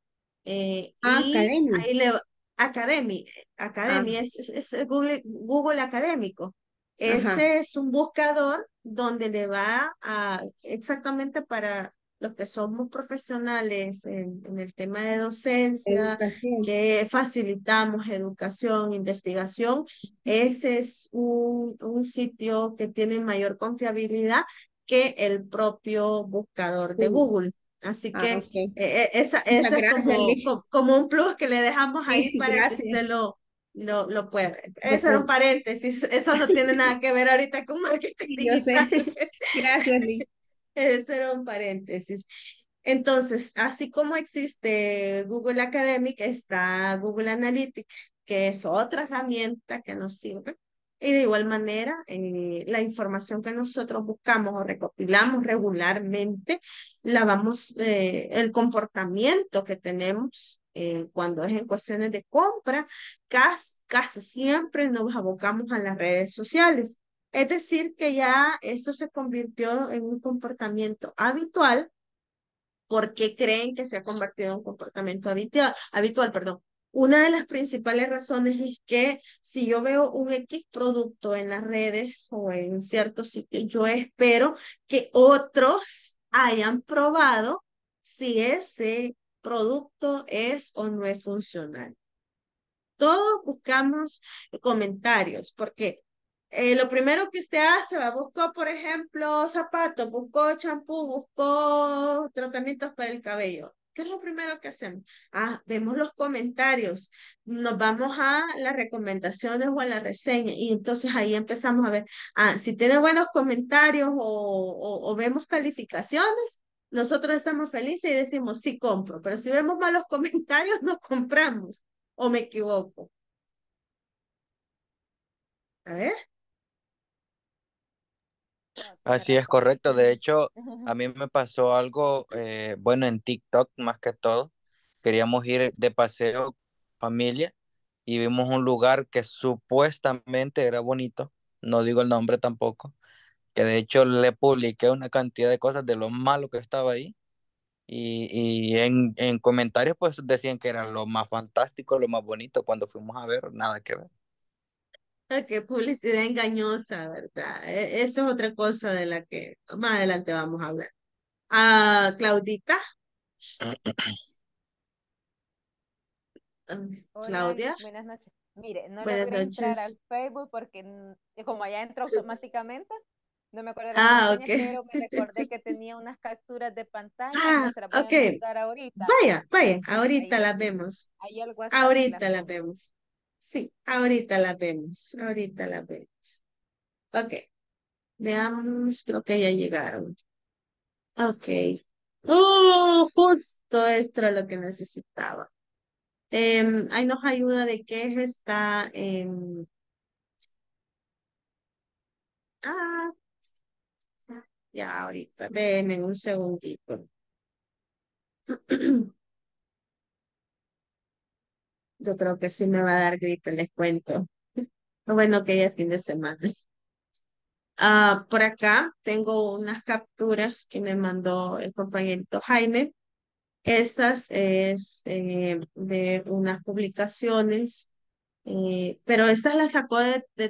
y academia. ahí le va, Academy, Ah, Academy es Google Académico. ajá, Ese es un buscador donde le va a exactamente para los que somos profesionales en el tema de docencia, educación. que facilitamos educación, investigación. Ese es un sitio que tiene mayor confiabilidad que el propio buscador de Google. Así Ah, que ok. Muchas ese es gracias, Liz. como un plus que le dejamos ahí Sí, para que gracias. usted lo pueda. Lo Eso era un pongo. paréntesis, eso no tiene nada que ver ahorita con marketing Sí, yo sé. digital. Gracias, Liz. Ese era un paréntesis. Entonces, así como existe Google Academic, está Google Analytics, que es otra herramienta que nos sirve. Y de igual manera, la información que nosotros buscamos o recopilamos regularmente, el comportamiento que tenemos cuando es en cuestiones de compra, casi siempre nos abocamos a las redes sociales. Es decir, que ya eso se convirtió en un comportamiento habitual porque creen que se ha convertido en un comportamiento habitual, perdón. Una de las principales razones es que si yo veo un X producto en las redes o en ciertos sitios, yo espero que otros hayan probado si ese producto es o no es funcional. Todos buscamos comentarios, porque lo primero que usted hace, buscó, por ejemplo, zapatos, buscó champú, buscó tratamientos para el cabello. ¿Qué es lo primero que hacemos? Vemos los comentarios, nos vamos a las recomendaciones o a la reseña y entonces ahí empezamos a ver, si tiene buenos comentarios o vemos calificaciones, nosotros estamos felices y decimos, sí compro, pero si vemos malos comentarios, no compramos. ¿O me equivoco? A ver. No, tiene Así es razón. correcto. De hecho, a mí me pasó algo, bueno, en TikTok más que todo. Queríamos ir de paseo familia y vimos un lugar que supuestamente era bonito. No digo el nombre tampoco. Que de hecho le publiqué una cantidad de cosas de lo malo que estaba ahí. Y en comentarios pues decían que era lo más fantástico, lo más bonito. Cuando fuimos a ver, nada que ver. Qué publicidad engañosa, ¿verdad? Eso es otra cosa de la que más adelante vamos a hablar. Claudita. Hola, Claudia. Liz, buenas noches. Mire, no Buenas logré entrar al noches. Facebook porque como allá entra automáticamente, no me acuerdo la contraseña, Ok. pero me recordé que tenía unas capturas de pantalla, no se las voy a Ok. mandar ahorita. Vaya, ahorita Ahí, las vemos. ahí al WhatsApp se las Ahorita las pongo. vemos. Sí, ahorita las vemos. Ahorita las vemos. Ok. Veamos, creo que ya llegaron. Ok. Justo esto era lo que necesitaba. Ahí nos ayuda de qué es esta. Ah, ya ahorita, denme un segundito. Yo creo que sí me va a dar gripe, les cuento. Lo bueno que ya es fin de semana. Por acá tengo unas capturas que me mandó el compañerito Jaime. Estas es de unas publicaciones, pero estas las sacó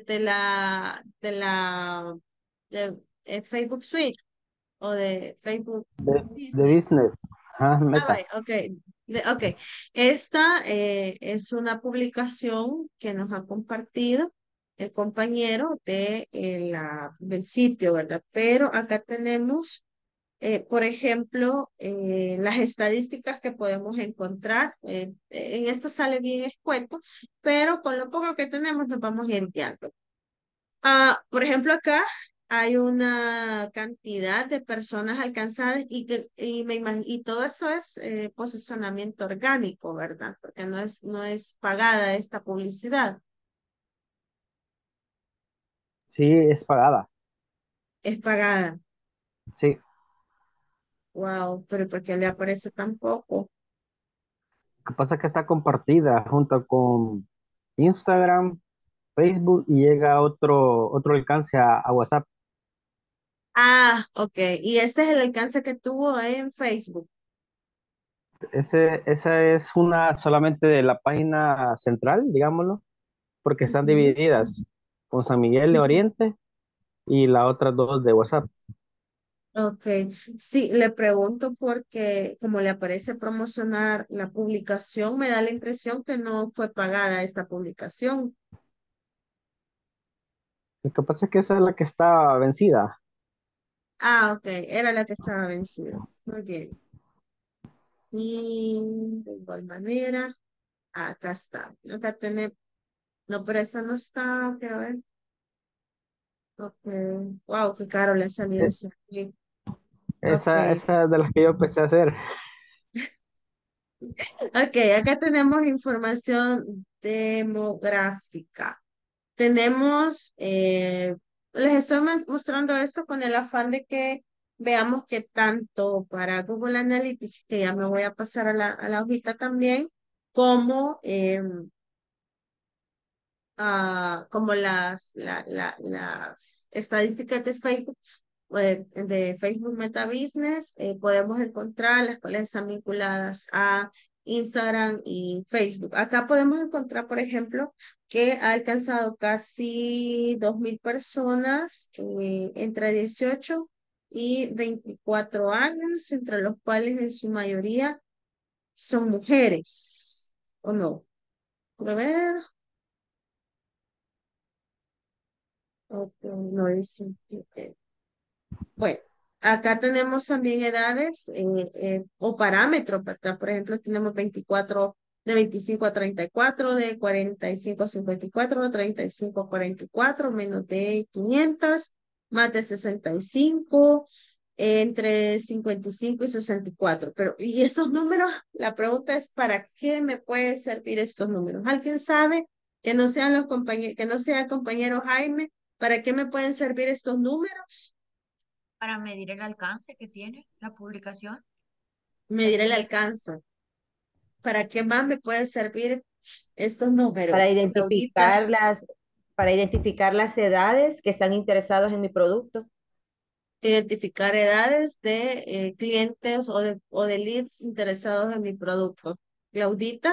de Facebook Suite o de Facebook De Business. business. Ajá, Meta. Vaya, ok. Ok. Esta es una publicación que nos ha compartido el compañero del sitio, ¿verdad? Pero acá tenemos, por ejemplo, las estadísticas que podemos encontrar. En esta sale bien escueto, pero con lo poco que tenemos nos vamos a ir guiando. Por ejemplo, acá hay una cantidad de personas alcanzadas y todo eso es posicionamiento orgánico, ¿verdad? Porque no es pagada esta publicidad, Sí, es pagada. es pagada. Sí. Wow, pero ¿por qué le aparece tan poco? Lo que pasa es que está compartida junto con Instagram, Facebook y llega otro alcance a WhatsApp. Ok. Y este es el alcance que tuvo en Facebook. Esa es una solamente de la página central, digámoslo, porque están Ujú, divididas con San Miguel de ujú. Oriente y las otras dos de WhatsApp. Ok, sí, le pregunto porque como le aparece promocionar la publicación, me da la impresión que no fue pagada esta publicación. Lo que pasa es que esa es la que está vencida. Ok, era la que estaba vencida. Muy bien. Y de igual manera, acá está. Acá tenemos, no, pero esa no está, ok, a ver. Ok, wow, qué caro le ha salido E- eso. Sí. Ok, Esa es de las que yo empecé a hacer. ok, acá tenemos información demográfica. Tenemos, les estoy mostrando esto con el afán de que veamos que tanto para Google Analytics, que ya me voy a pasar a la hojita también, como, como las estadísticas de Facebook Meta Business, podemos encontrar las cuales están vinculadas a Instagram y Facebook. Acá podemos encontrar, por ejemplo, que ha alcanzado casi 2.000 personas entre 18 y 24 años, entre los cuales en su mayoría son mujeres, ¿o no? A ver, ok, no dice. Ok. Bueno, acá tenemos también edades o parámetros, ¿verdad? Por ejemplo, tenemos 24 de 25 a 34, de 45 a 54, de 35 a 44, menos de 500, más de 65, entre 55 y 64. Pero, ¿y estos números? La pregunta es, ¿para qué me pueden servir estos números? ¿Alguien sabe que no sean los compañeros, que no sea el compañero Jaime? ¿Para qué me pueden servir estos números? Para medir el alcance que tiene la publicación. Medir el alcance. ¿Para qué más me pueden servir estos para números, Claudita? identificar para identificar las edades que están interesados en mi producto. Identificar edades de clientes o de leads interesados en mi producto. Claudita,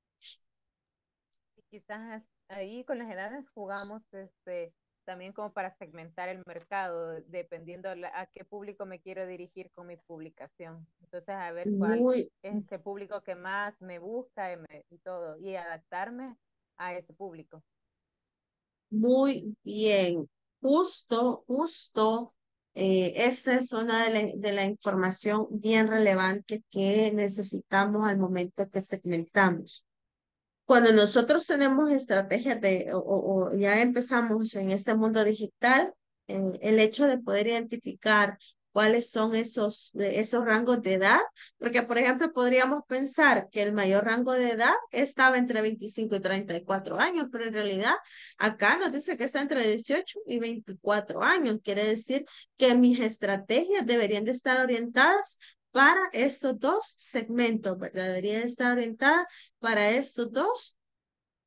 Y quizás ahí con las edades jugamos también como para segmentar el mercado, dependiendo a qué público me quiero dirigir con mi publicación. Entonces, a ver cuál muy, es ese público que más me busca y todo, y adaptarme a ese público. muy bien. Justo, esta es una de la información bien relevante que necesitamos al momento que segmentamos. Cuando nosotros tenemos estrategias o ya empezamos en este mundo digital, el hecho de poder identificar cuáles son esos rangos de edad, porque por ejemplo podríamos pensar que el mayor rango de edad estaba entre 25 y 34 años, pero en realidad acá nos dice que está entre 18 y 24 años. Quiere decir que mis estrategias deberían de estar orientadas para estos dos segmentos, ¿verdad? Deberían estar orientadas para estos dos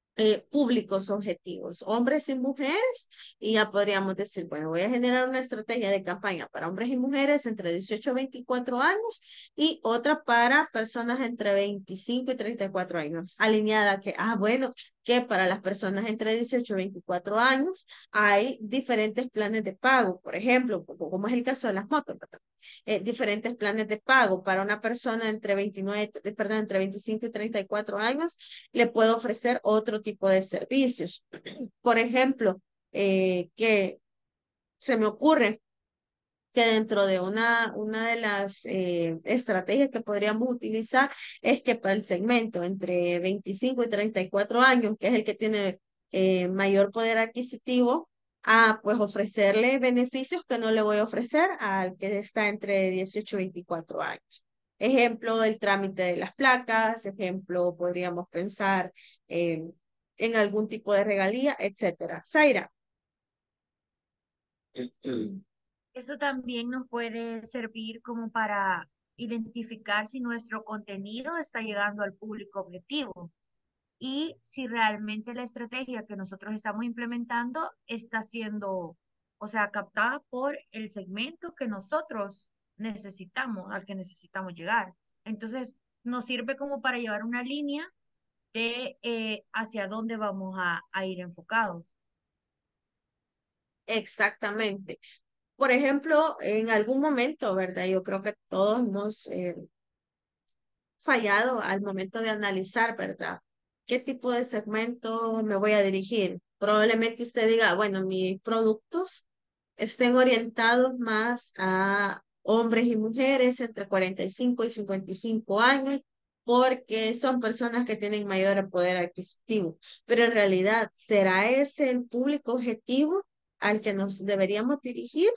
públicos objetivos, hombres y mujeres, y ya podríamos decir, bueno, voy a generar una estrategia de campaña para hombres y mujeres entre 18 y 24 años y otra para personas entre 25 y 34 años, alineada a que, bueno, que para las personas entre 18 y 24 años hay diferentes planes de pago, por ejemplo, como es el caso de las motos, ¿verdad? Diferentes planes de pago para una persona entre 29, perdón, entre 25 y 34 años, le puedo ofrecer otro tipo de servicios. Por ejemplo, que se me ocurre que dentro de una de las estrategias que podríamos utilizar es que para el segmento entre 25 y 34 años, que es el que tiene mayor poder adquisitivo, pues ofrecerle beneficios que no le voy a ofrecer al que está entre 18 y 24 años. Ejemplo, el trámite de las placas, ejemplo, podríamos pensar en algún tipo de regalía, etcétera. Zaira. Eso también nos puede servir como para identificar si nuestro contenido está llegando al público objetivo y si realmente la estrategia que nosotros estamos implementando está siendo, o sea, captada por el segmento que nosotros necesitamos, al que necesitamos llegar. Entonces, nos sirve como para llevar una línea de hacia dónde vamos a ir enfocados. Exactamente. Por ejemplo, en algún momento, ¿verdad? Yo creo que todos hemos fallado al momento de analizar, ¿verdad? ¿Qué tipo de segmento me voy a dirigir? Probablemente usted diga, bueno, mis productos estén orientados más a hombres y mujeres entre 45 y 55 años, porque son personas que tienen mayor poder adquisitivo. Pero en realidad, ¿será ese el público objetivo al que nos deberíamos dirigir?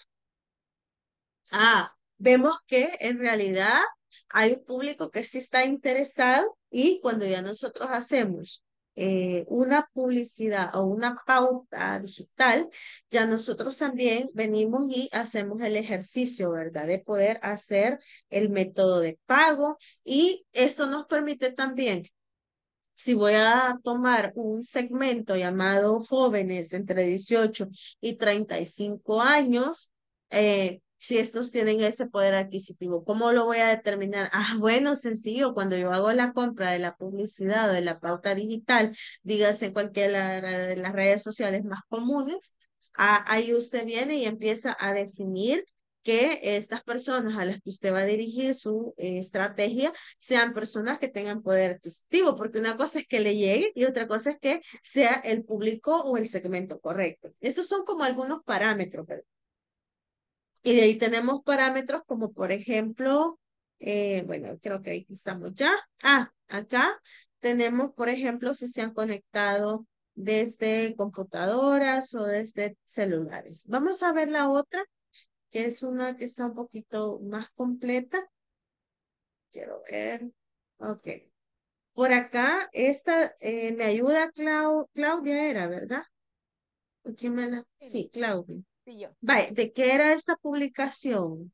Vemos que en realidad hay un público que sí está interesado y cuando ya nosotros hacemos una publicidad o una pauta digital, ya nosotros también venimos y hacemos el ejercicio, ¿verdad? De poder hacer el método de pago y esto nos permite también si voy a tomar un segmento llamado jóvenes entre 18 y 35 años, si estos tienen ese poder adquisitivo, ¿cómo lo voy a determinar? Bueno, sencillo, cuando yo hago la compra de la publicidad o de la pauta digital, dígase en cualquiera de las redes sociales más comunes, ahí usted viene y empieza a definir que estas personas a las que usted va a dirigir su estrategia sean personas que tengan poder adquisitivo, porque una cosa es que le llegue y otra cosa es que sea el público o el segmento correcto. Esos son como algunos parámetros, ¿verdad? Y de ahí tenemos parámetros como, por ejemplo, bueno, creo que ahí estamos ya. Acá tenemos, por ejemplo, si se han conectado desde computadoras o desde celulares. Vamos a ver la otra, que es una que está un poquito más completa. Quiero ver. Ok. Por acá, esta me ayuda Claudia era, ¿verdad? ¿Quién me la? Sí, Claudia. Sí, yo. Vale, ¿de qué era esta publicación?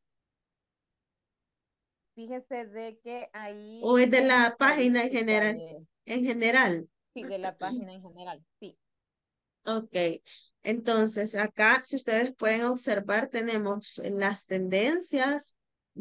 Fíjese de que ¿O ahí es de es una la página en estadística general? de, En general. sí, de la página en general, sí. Ok. Entonces, acá, si ustedes pueden observar, tenemos las tendencias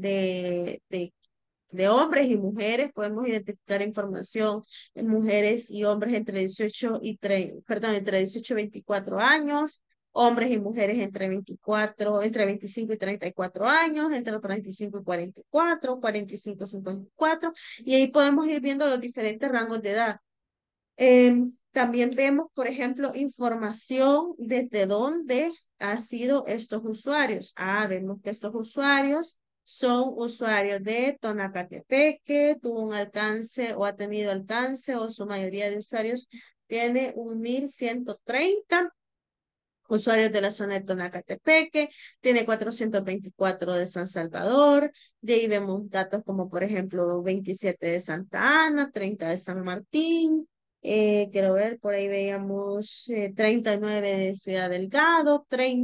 de hombres y mujeres, podemos identificar información en mujeres y hombres entre 18 y entre 18 y 24 años, hombres y mujeres entre 25 y 34 años, entre 35 y 44, 45 y 54, y ahí podemos ir viendo los diferentes rangos de edad. También vemos, por ejemplo, información desde dónde han sido estos usuarios. Vemos que estos usuarios son usuarios de Tonacatepeque, tuvo un alcance o ha tenido alcance o su mayoría de usuarios tiene 1130 usuarios de la zona de Tonacatepeque, tiene 424 de San Salvador, de ahí vemos datos como por ejemplo 27 de Santa Ana, 30 de San Martín, quiero ver, por ahí veíamos 39 de Ciudad Delgado,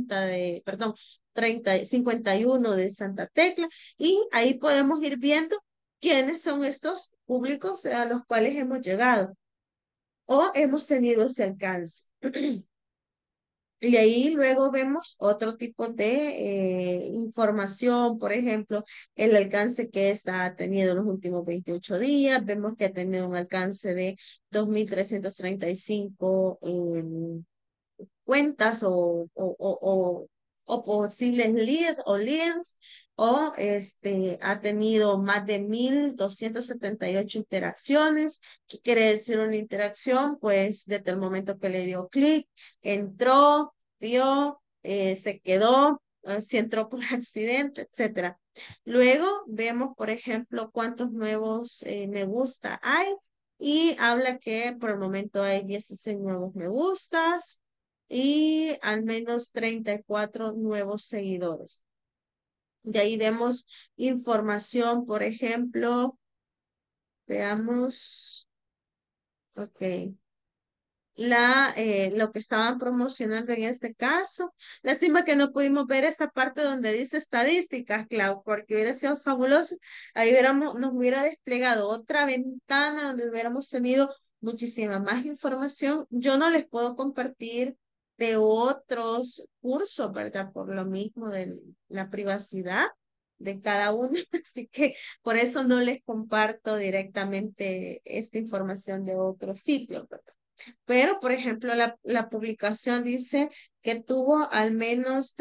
51 de Santa Tecla, y ahí podemos ir viendo quiénes son estos públicos a los cuales hemos llegado. o hemos tenido ese alcance. Y ahí luego vemos otro tipo de información, por ejemplo, el alcance que esta ha tenido en los últimos 28 días. Vemos que ha tenido un alcance de 2.335 cuentas o posibles leads o ha tenido más de 1.278 interacciones. ¿Qué quiere decir una interacción? Pues desde el momento que le dio clic, entró, vio, se quedó, si entró por accidente, etcétera. Luego vemos, por ejemplo, cuántos nuevos me gusta hay y habla que por el momento hay 16 nuevos me gustas y al menos 34 nuevos seguidores. De ahí vemos información, por ejemplo, veamos, ok, lo que estaban promocionando en este caso. Lástima que no pudimos ver esta parte donde dice estadísticas, Clau, porque hubiera sido fabuloso. Ahí nos hubiera desplegado otra ventana donde hubiéramos tenido muchísima más información. Yo no les puedo compartir de otros cursos, ¿verdad? Por lo mismo de la privacidad de cada uno, así que por eso no les comparto directamente esta información de otros sitios, ¿verdad? Pero, por ejemplo, la publicación dice que tuvo al menos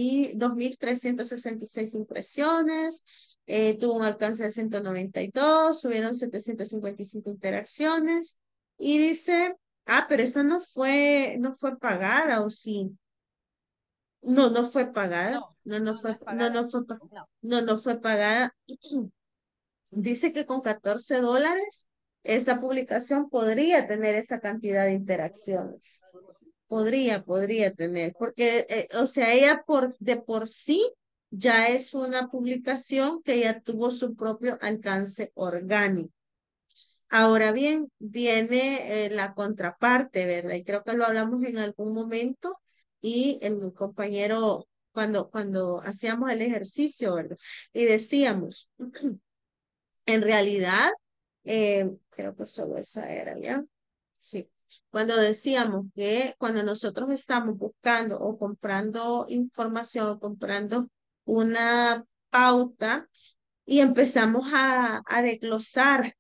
2.366 impresiones, tuvo un alcance de 192, hubieron 755 interacciones y dice, pero esa no fue pagada, ¿o sí? No, no fue pagada. No, No, no no, no fue, es no, pagada. no fue, No. no, no fue pagada. Dice que con $14 esta publicación podría tener esa cantidad de interacciones. Podría tener, porque, o sea, ella de por sí ya es una publicación que ya tuvo su propio alcance orgánico. Ahora bien, viene la contraparte, ¿verdad? Y creo que lo hablamos en algún momento y el compañero, cuando hacíamos el ejercicio, ¿verdad? Y decíamos, en realidad, creo que solo esa era, ¿ya? Sí. Cuando decíamos que cuando nosotros estamos buscando o comprando información, o comprando una pauta y empezamos a desglosar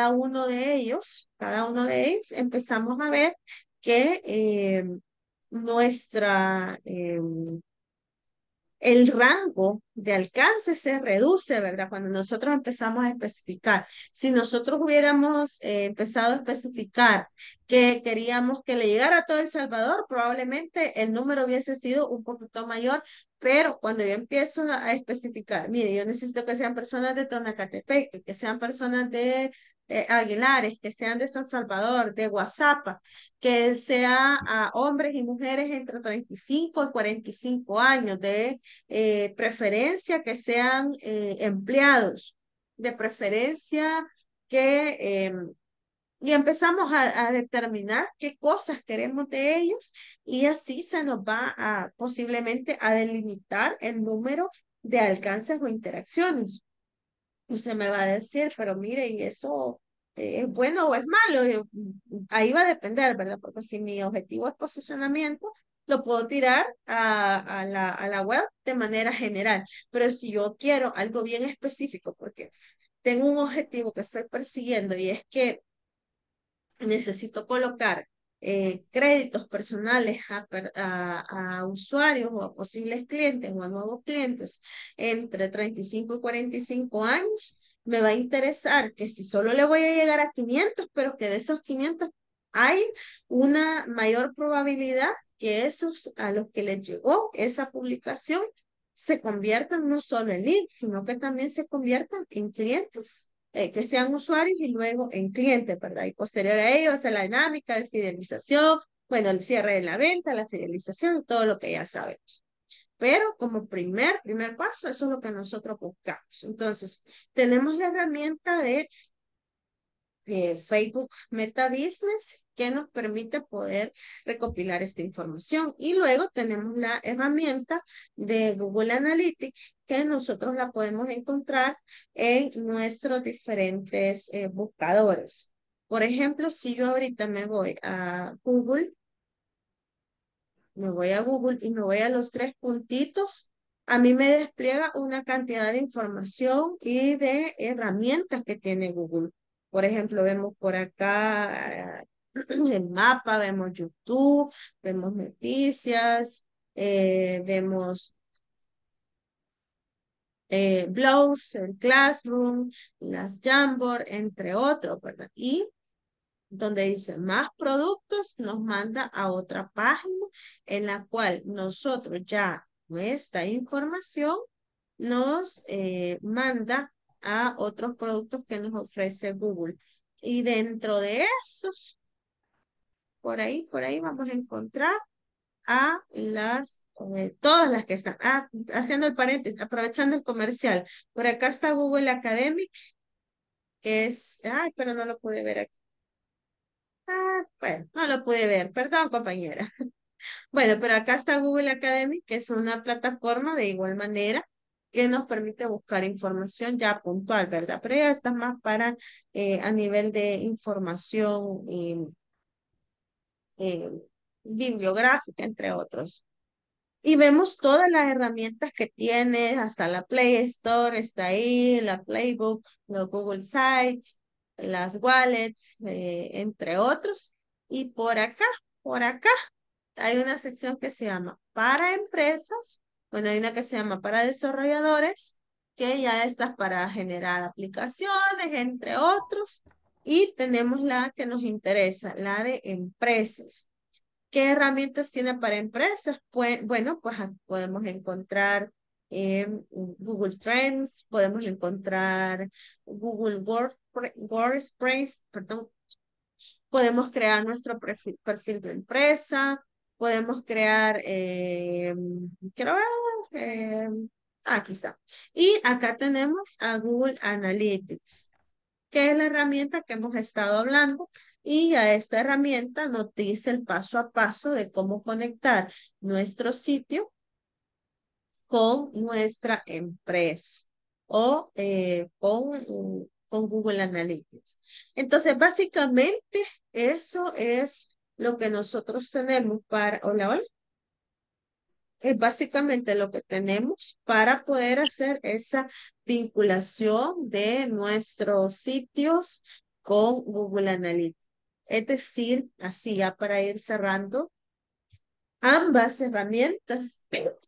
cada uno de ellos, empezamos a ver que nuestra, el rango de alcance se reduce, ¿verdad? Cuando nosotros empezamos a especificar. Si nosotros hubiéramos empezado a especificar que queríamos que le llegara a todo El Salvador, probablemente el número hubiese sido un poquito mayor, pero cuando yo empiezo a especificar, mire, yo necesito que sean personas de Tonacatepec, que sean personas de Aguilares, que sean de San Salvador, de Guazapa, que sea a hombres y mujeres entre 35 y 45 años, de preferencia que sean empleados, de preferencia que, y empezamos a determinar qué cosas queremos de ellos y así se nos va a posiblemente a delimitar el número de alcances o interacciones. Usted me va a decir, pero mire, ¿y eso es bueno o es malo? Ahí va a depender, ¿verdad? Porque si mi objetivo es posicionamiento, lo puedo tirar a la web de manera general. Pero si yo quiero algo bien específico, porque tengo un objetivo que estoy persiguiendo y es que necesito colocar créditos personales a usuarios o a posibles clientes o a nuevos clientes entre 35 y 45 años, me va a interesar que si solo le voy a llegar a 500, pero que de esos 500 hay una mayor probabilidad que esos a los que les llegó esa publicación se conviertan no solo en leads, sino que también se conviertan en clientes, que sean usuarios y luego en clientes, ¿verdad? Y posterior a ello hacer la dinámica de fidelización, bueno, el cierre de la venta, la fidelización y todo lo que ya sabemos. Pero como primer paso, eso es lo que nosotros buscamos. Entonces, tenemos la herramienta de Facebook Meta Business que nos permite poder recopilar esta información. Y luego tenemos la herramienta de Google Analytics que nosotros la podemos encontrar en nuestros diferentes buscadores. Por ejemplo, si yo ahorita me voy a Google y me voy a los tres puntitos, a mí me despliega una cantidad de información y de herramientas que tiene Google. Por ejemplo, vemos por acá el mapa, vemos YouTube, vemos noticias, vemos blogs, el Classroom, las Jamboard, entre otros, ¿verdad? Y donde dice más productos, nos manda a otra página en la cual nosotros ya nuestra información nos manda a otros productos que nos ofrece Google. Y dentro de esos, por ahí vamos a encontrar a todas las que están. Haciendo el paréntesis, aprovechando el comercial. Por acá está Google Academic, que es, ay, pero no lo pude ver aquí. Bueno, no lo pude ver, perdón compañera. Bueno, pero acá está Google Academy, que es una plataforma de igual manera que nos permite buscar información ya puntual, ¿verdad? Pero ya está más para a nivel de información eh, bibliográfica, entre otros. Y vemos todas las herramientas que tiene, hasta la Play Store está ahí, la Playbook, los Google Sites, las wallets, entre otros. Y por acá, hay una sección que se llama para empresas, bueno, hay una que se llama para desarrolladores, que ya está para generar aplicaciones, entre otros. Y tenemos la que nos interesa, la de empresas. ¿Qué herramientas tiene para empresas? Pues, bueno, pues podemos encontrar Google Trends, podemos encontrar Google WordPress, perdón. Podemos crear nuestro perfil de empresa, podemos crear, quiero ver, aquí está. Y acá tenemos a Google Analytics, que es la herramienta que hemos estado hablando, y a esta herramienta nos dice el paso a paso de cómo conectar nuestro sitio con nuestra empresa o con Google Analytics. Entonces, básicamente, eso es lo que nosotros tenemos para, hola, hola, es básicamente lo que tenemos para poder hacer esa vinculación de nuestros sitios con Google Analytics. Es decir, así ya para ir cerrando, ambas herramientas,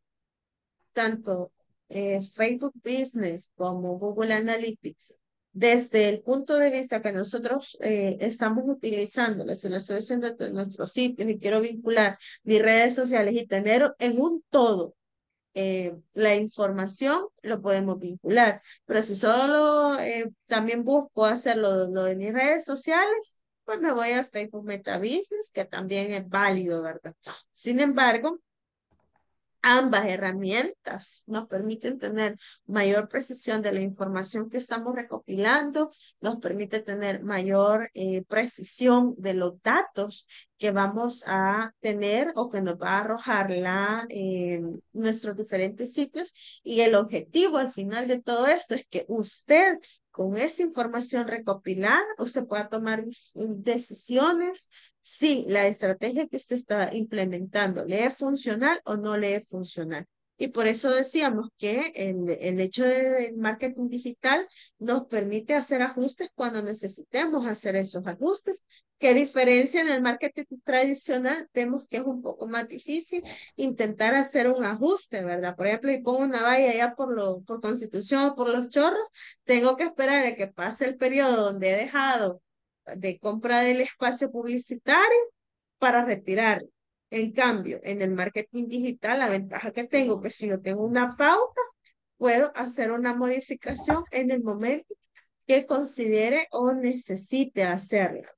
tanto Facebook Business como Google Analytics, desde el punto de vista que nosotros estamos utilizando, si lo estoy haciendo en nuestros sitios y quiero vincular mis redes sociales y tener en un todo la información, lo podemos vincular. Pero si solo también busco hacerlo lo de mis redes sociales, pues me voy a Facebook Meta Business, que también es válido, ¿verdad? Sin embargo, ambas herramientas nos permiten tener mayor precisión de la información que estamos recopilando, nos permite tener mayor precisión de los datos que vamos a tener o que nos va a arrojar nuestros diferentes sitios. Y el objetivo al final de todo esto es que usted, con esa información recopilada, usted pueda tomar decisiones si la estrategia que usted está implementando le es funcional o no le es funcional. Y por eso decíamos que el hecho del marketing digital nos permite hacer ajustes cuando necesitemos hacer esos ajustes. ¿Qué diferencia en el marketing tradicional? Vemos que es un poco más difícil intentar hacer un ajuste, ¿verdad? Por ejemplo, y pongo una valla ya por Constitución o por Los Chorros, tengo que esperar a que pase el periodo donde he dejado de compra del espacio publicitario para retirar. En cambio, en el marketing digital, la ventaja que tengo que si yo tengo una pauta, puedo hacer una modificación en el momento que considere o necesite hacerla.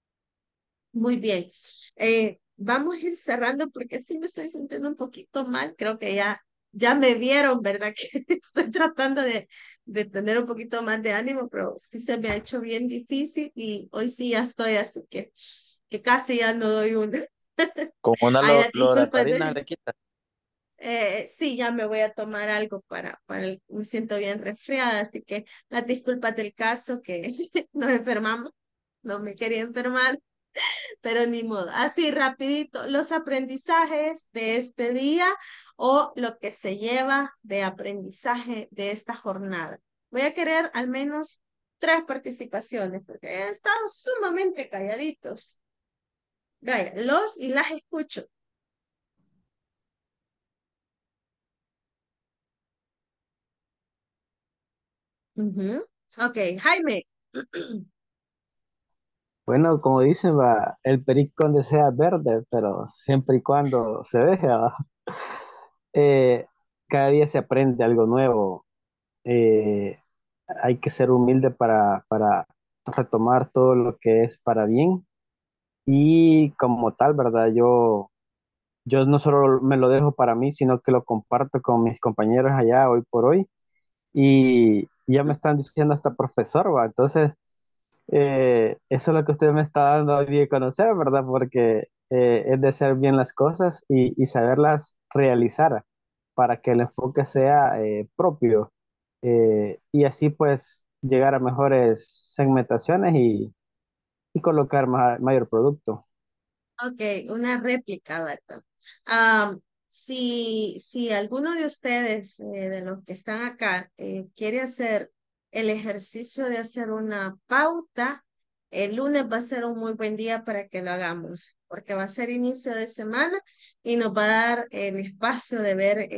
Muy bien. Vamos a ir cerrando porque sí me estoy sintiendo un poquito mal. Creo que ya me vieron, ¿verdad? Que estoy tratando de tener un poquito más de ánimo, pero sí se me ha hecho bien difícil y hoy sí ya estoy así que casi ya no doy una. Con una Ay, la disculpa loratadina le quita. sí, ya me voy a tomar algo me siento bien resfriada, así que las disculpas del caso que nos enfermamos. no me quería enfermar, pero ni modo. Así rapidito, los aprendizajes de este día o lo que se lleva de aprendizaje de esta jornada. Voy a querer al menos 3 participaciones porque he estado sumamente calladitos. Vaya, los y las escucho. Ujú. Ok, Jaime. Bueno, como dicen, va, el perico donde sea verde, pero siempre y cuando se deje, va. Eh, Cada día se aprende algo nuevo. Eh, Hay que ser humilde para retomar todo lo que es para bien. Y como tal, ¿verdad? Yo no solo me lo dejo para mí, sino que lo comparto con mis compañeros allá hoy por hoy. Y ya me están diciendo hasta profesor, ¿va? Entonces, eso es lo que usted me está dando a mí a conocer, ¿verdad? Porque es de hacer bien las cosas y saberlas realizar para que el enfoque sea propio y así pues llegar a mejores segmentaciones y colocar mayor producto. Ok, una réplica, ¿verdad? Si alguno de ustedes, de los que están acá, quiere hacer el ejercicio de hacer una pauta, el lunes va a ser un muy buen día para que lo hagamos, porque va a ser inicio de semana y nos va a dar el espacio de ver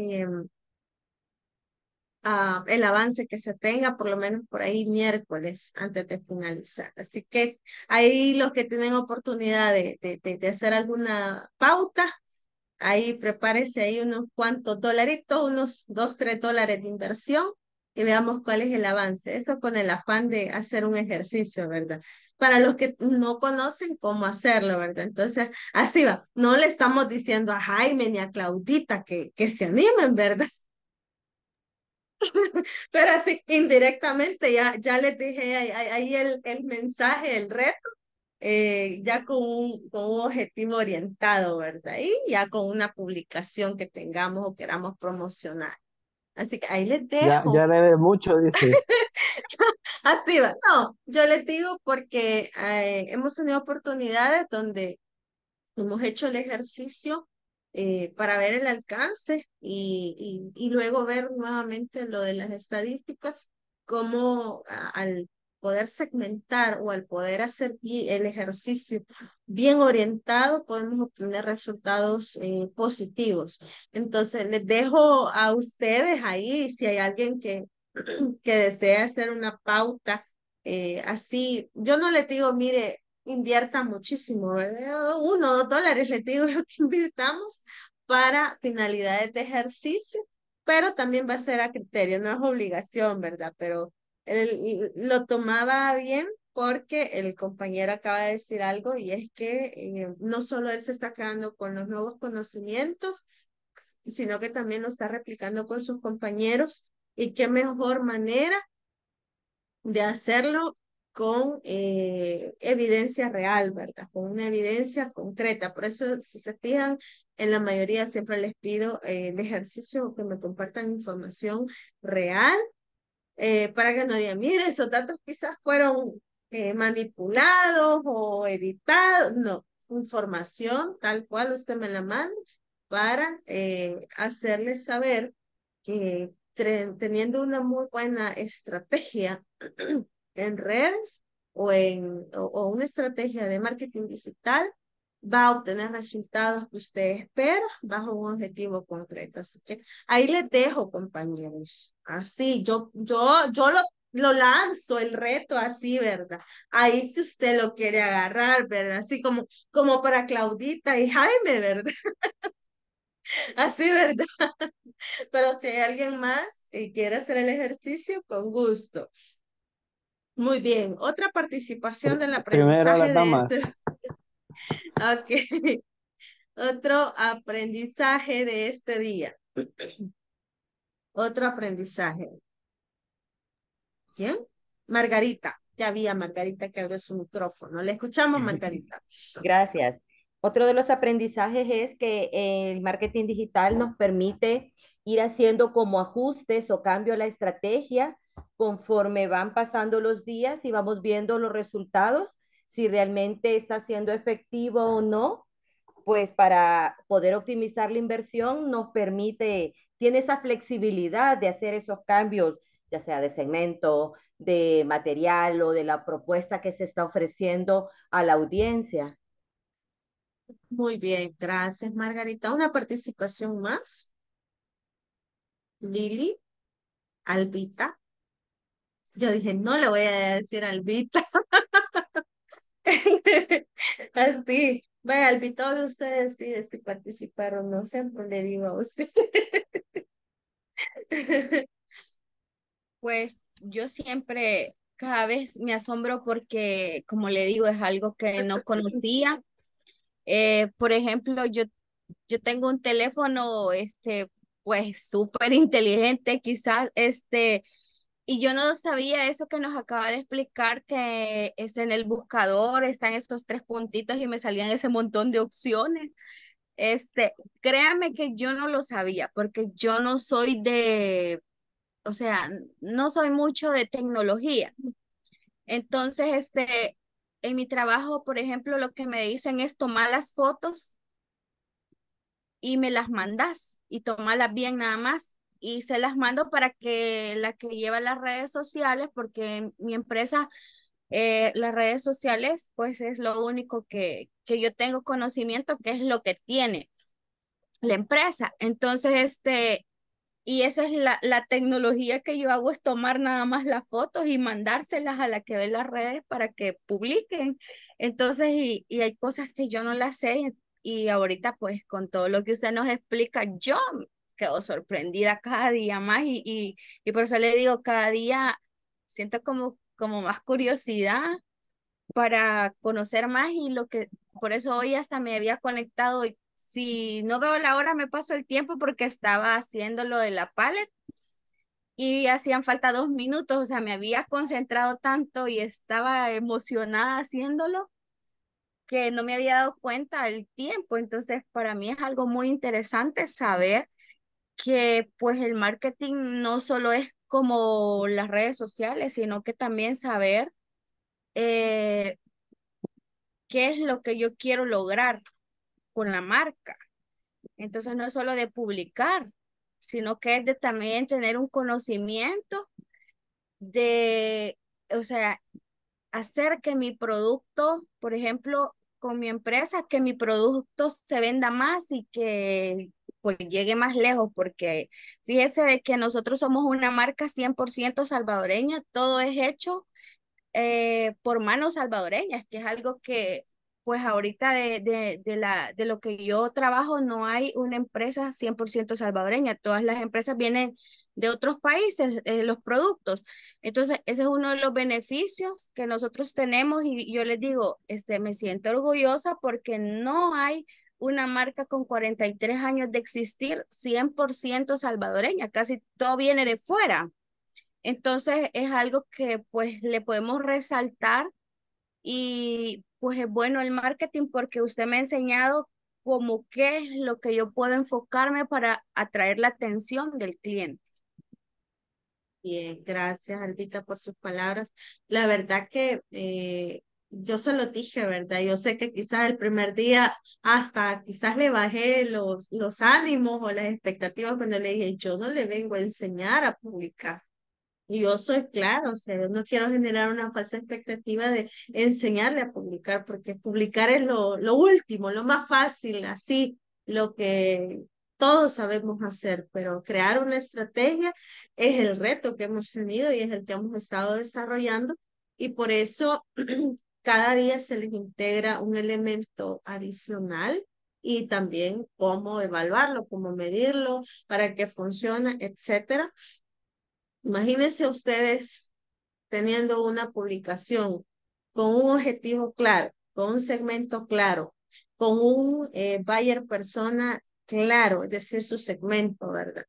el avance que se tenga, por lo menos por ahí miércoles, antes de finalizar. Así que ahí los que tienen oportunidad de hacer alguna pauta, ahí prepárese ahí unos cuantos dolaritos, unos $2, $3 de inversión y veamos cuál es el avance. Eso con el afán de hacer un ejercicio, ¿verdad? Para los que no conocen cómo hacerlo, ¿verdad? Entonces, así va. No le estamos diciendo a Jaime ni a Claudita que se animen, ¿verdad? Pero así, indirectamente, ya les dejé ahí el mensaje, el reto, ya con un objetivo orientado, ¿verdad? Y ya con una publicación que tengamos o queramos promocionar. Así que ahí les Ya dejo. debe mucho, dice. Así va. No, yo les digo porque hemos tenido oportunidades donde hemos hecho el ejercicio para ver el alcance y luego ver nuevamente lo de las estadísticas, cómo al poder segmentar o al poder hacer el ejercicio bien orientado, podemos obtener resultados positivos. Entonces, les dejo a ustedes ahí, si hay alguien que desea hacer una pauta así, yo no les digo, mire, invierta muchísimo, ¿verdad? $1 o $2 les digo yo que invirtamos para finalidades de ejercicio, pero también va a ser a criterio, no es obligación, ¿verdad? Pero lo tomaba bien porque el compañero acaba de decir algo y es que no solo él se está quedando con los nuevos conocimientos, sino que también lo está replicando con sus compañeros y qué mejor manera de hacerlo con evidencia real, ¿verdad? Con una evidencia concreta. Por eso, si se fijan, en la mayoría siempre les pido el ejercicio que me compartan información real para que no digan, mire, esos datos quizás fueron manipulados o editados. No, información tal cual usted me la manda para hacerles saber que teniendo una muy buena estrategia en redes o una estrategia de marketing digital, va a obtener resultados que usted espera bajo un objetivo concreto. Así que ahí les dejo, compañeros. Así, yo lo lanzo el reto así, ¿verdad? Ahí si usted lo quiere agarrar, ¿verdad? Así como para Claudita y Jaime, ¿verdad? Así, ¿verdad? Pero si hay alguien más y quiere hacer el ejercicio, con gusto. Muy bien. Otra participación del Primero aprendizaje las de damas. este. Ok. Otro aprendizaje de este día. Otro aprendizaje. ¿Quién? Margarita. Ya vi a Margarita que abrió su micrófono. Le escuchamos, Margarita. Gracias. Otro de los aprendizajes es que el marketing digital nos permite ir haciendo como ajustes o cambio a la estrategia conforme van pasando los días y vamos viendo los resultados si realmente está siendo efectivo o no, pues para poder optimizar la inversión nos permite, tiene esa flexibilidad de hacer esos cambios, ya sea de segmento, de material o de la propuesta que se está ofreciendo a la audiencia. Muy bien, gracias, Margarita. Una participación más. Lili, Albita. Yo dije, no le voy a decir Albita. Así. Vaya, Albita, hoy usted decide si participar o no. Siempre le digo a usted. Pues yo siempre, cada vez me asombro porque, como le digo, es algo que no conocía. Por ejemplo, yo tengo un teléfono, pues súper inteligente, quizás, y yo no sabía eso que nos acaba de explicar, que es en el buscador, están esos tres puntitos y me salían ese montón de opciones. Este, créame que yo no lo sabía, porque yo no soy o sea, no soy mucho de tecnología. Entonces, en mi trabajo, por ejemplo, lo que me dicen es tomar las fotos y me las mandas y tomarlas bien nada más. Y se las mando para que la que lleva las redes sociales, porque en mi empresa, las redes sociales, pues es lo único que yo tengo conocimiento, que es lo que tiene la empresa. Entonces, y eso es la tecnología que yo hago, es tomar nada más las fotos y mandárselas a la que ve las redes para que publiquen. Entonces, y hay cosas que yo no las sé y ahorita pues con todo lo que usted nos explica, yo quedo sorprendida cada día más y por eso le digo, cada día siento como más curiosidad para conocer más y por eso hoy hasta me había conectado. Y si no veo la hora, me paso el tiempo porque estaba haciendo lo de la paleta y hacían falta 2 minutos, o sea, me había concentrado tanto y estaba emocionada haciéndolo que no me había dado cuenta del tiempo. Entonces, para mí es algo muy interesante saber que pues el marketing no solo es como las redes sociales, sino que también saber eh, qué es lo que yo quiero lograr con la marca. Entonces no es solo de publicar, sino que es de también tener un conocimiento de, o sea, hacer que mi producto, por ejemplo, con mi empresa, que mi producto se venda más y que pues llegue más lejos, porque fíjese de que nosotros somos una marca 100% salvadoreña, todo es hecho por manos salvadoreñas, que es algo que pues ahorita de lo que yo trabajo no hay una empresa 100% salvadoreña, todas las empresas vienen de otros países, los productos. Entonces, ese es uno de los beneficios que nosotros tenemos y yo les digo, me siento orgullosa porque no hay una marca con 43 años de existir 100% salvadoreña, casi todo viene de fuera. Entonces es algo que pues le podemos resaltar y pues es bueno el marketing porque usted me ha enseñado como qué es lo que yo puedo enfocarme para atraer la atención del cliente. Bien, gracias, Albita, por sus palabras. La verdad que yo se lo dije, ¿verdad? Yo sé que quizás el primer día hasta quizás le bajé los ánimos o las expectativas cuando le dije, yo no le vengo a enseñar a publicar. Y yo soy claro, o sea, yo no quiero generar una falsa expectativa de enseñarle a publicar, porque publicar es lo último, lo más fácil, así, lo que todos sabemos hacer, pero crear una estrategia es el reto que hemos tenido y es el que hemos estado desarrollando, y por eso cada día se les integra un elemento adicional y también cómo evaluarlo, cómo medirlo, para que funcione, etcétera. Imagínense ustedes teniendo una publicación con un objetivo claro, con un segmento claro, con un buyer persona claro, es decir, su segmento, ¿verdad?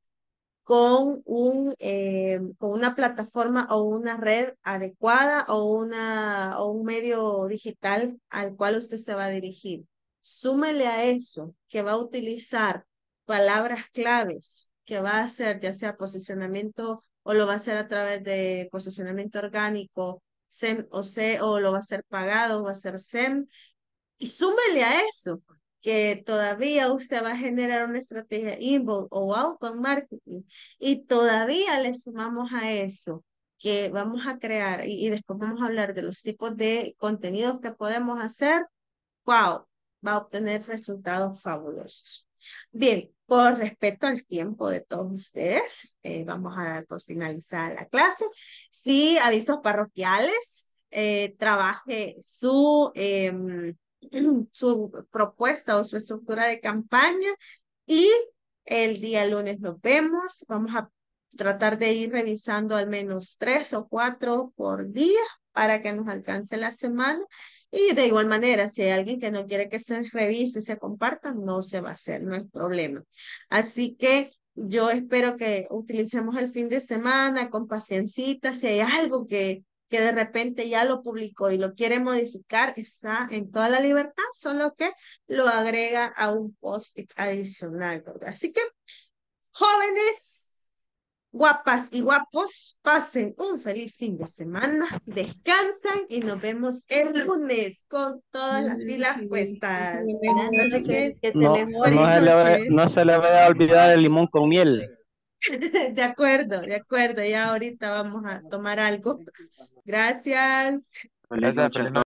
Con una plataforma o una red adecuada o un medio digital al cual usted se va a dirigir. Súmele a eso que va a utilizar palabras claves, que va a hacer ya sea posicionamiento o lo va a hacer a través de posicionamiento orgánico SEM o C, o lo va a ser pagado, o va a ser SEM. Y súmele a eso, que todavía usted va a generar una estrategia inbound o outbound marketing, y todavía le sumamos a eso que vamos a crear, y después vamos a hablar de los tipos de contenidos que podemos hacer. Wow, va a obtener resultados fabulosos. Bien, por respeto al tiempo de todos ustedes, vamos a dar por finalizada la clase. Sí, avisos parroquiales, trabaje su propuesta o su estructura de campaña, y el día lunes nos vemos. Vamos a tratar de ir revisando al menos 3 o 4 por día para que nos alcance la semana. Y de igual manera, si hay alguien que no quiere que se revise y se comparta, no se va a hacer, no hay problema. Así que yo espero que utilicemos el fin de semana con paciencita. Si hay algo que de repente ya lo publicó y lo quiere modificar, está en toda la libertad, solo que lo agrega a un post adicional, ¿verdad? Así que, jóvenes, guapas y guapos, pasen un feliz fin de semana, descansan y nos vemos el lunes con todas las pilas puestas. Buenas Así noches, que, que se No, mejore. feliz noche. no se le vaya a olvidar el limón con miel. De acuerdo, ya ahorita vamos a tomar algo. Gracias. Feliz noche a todos.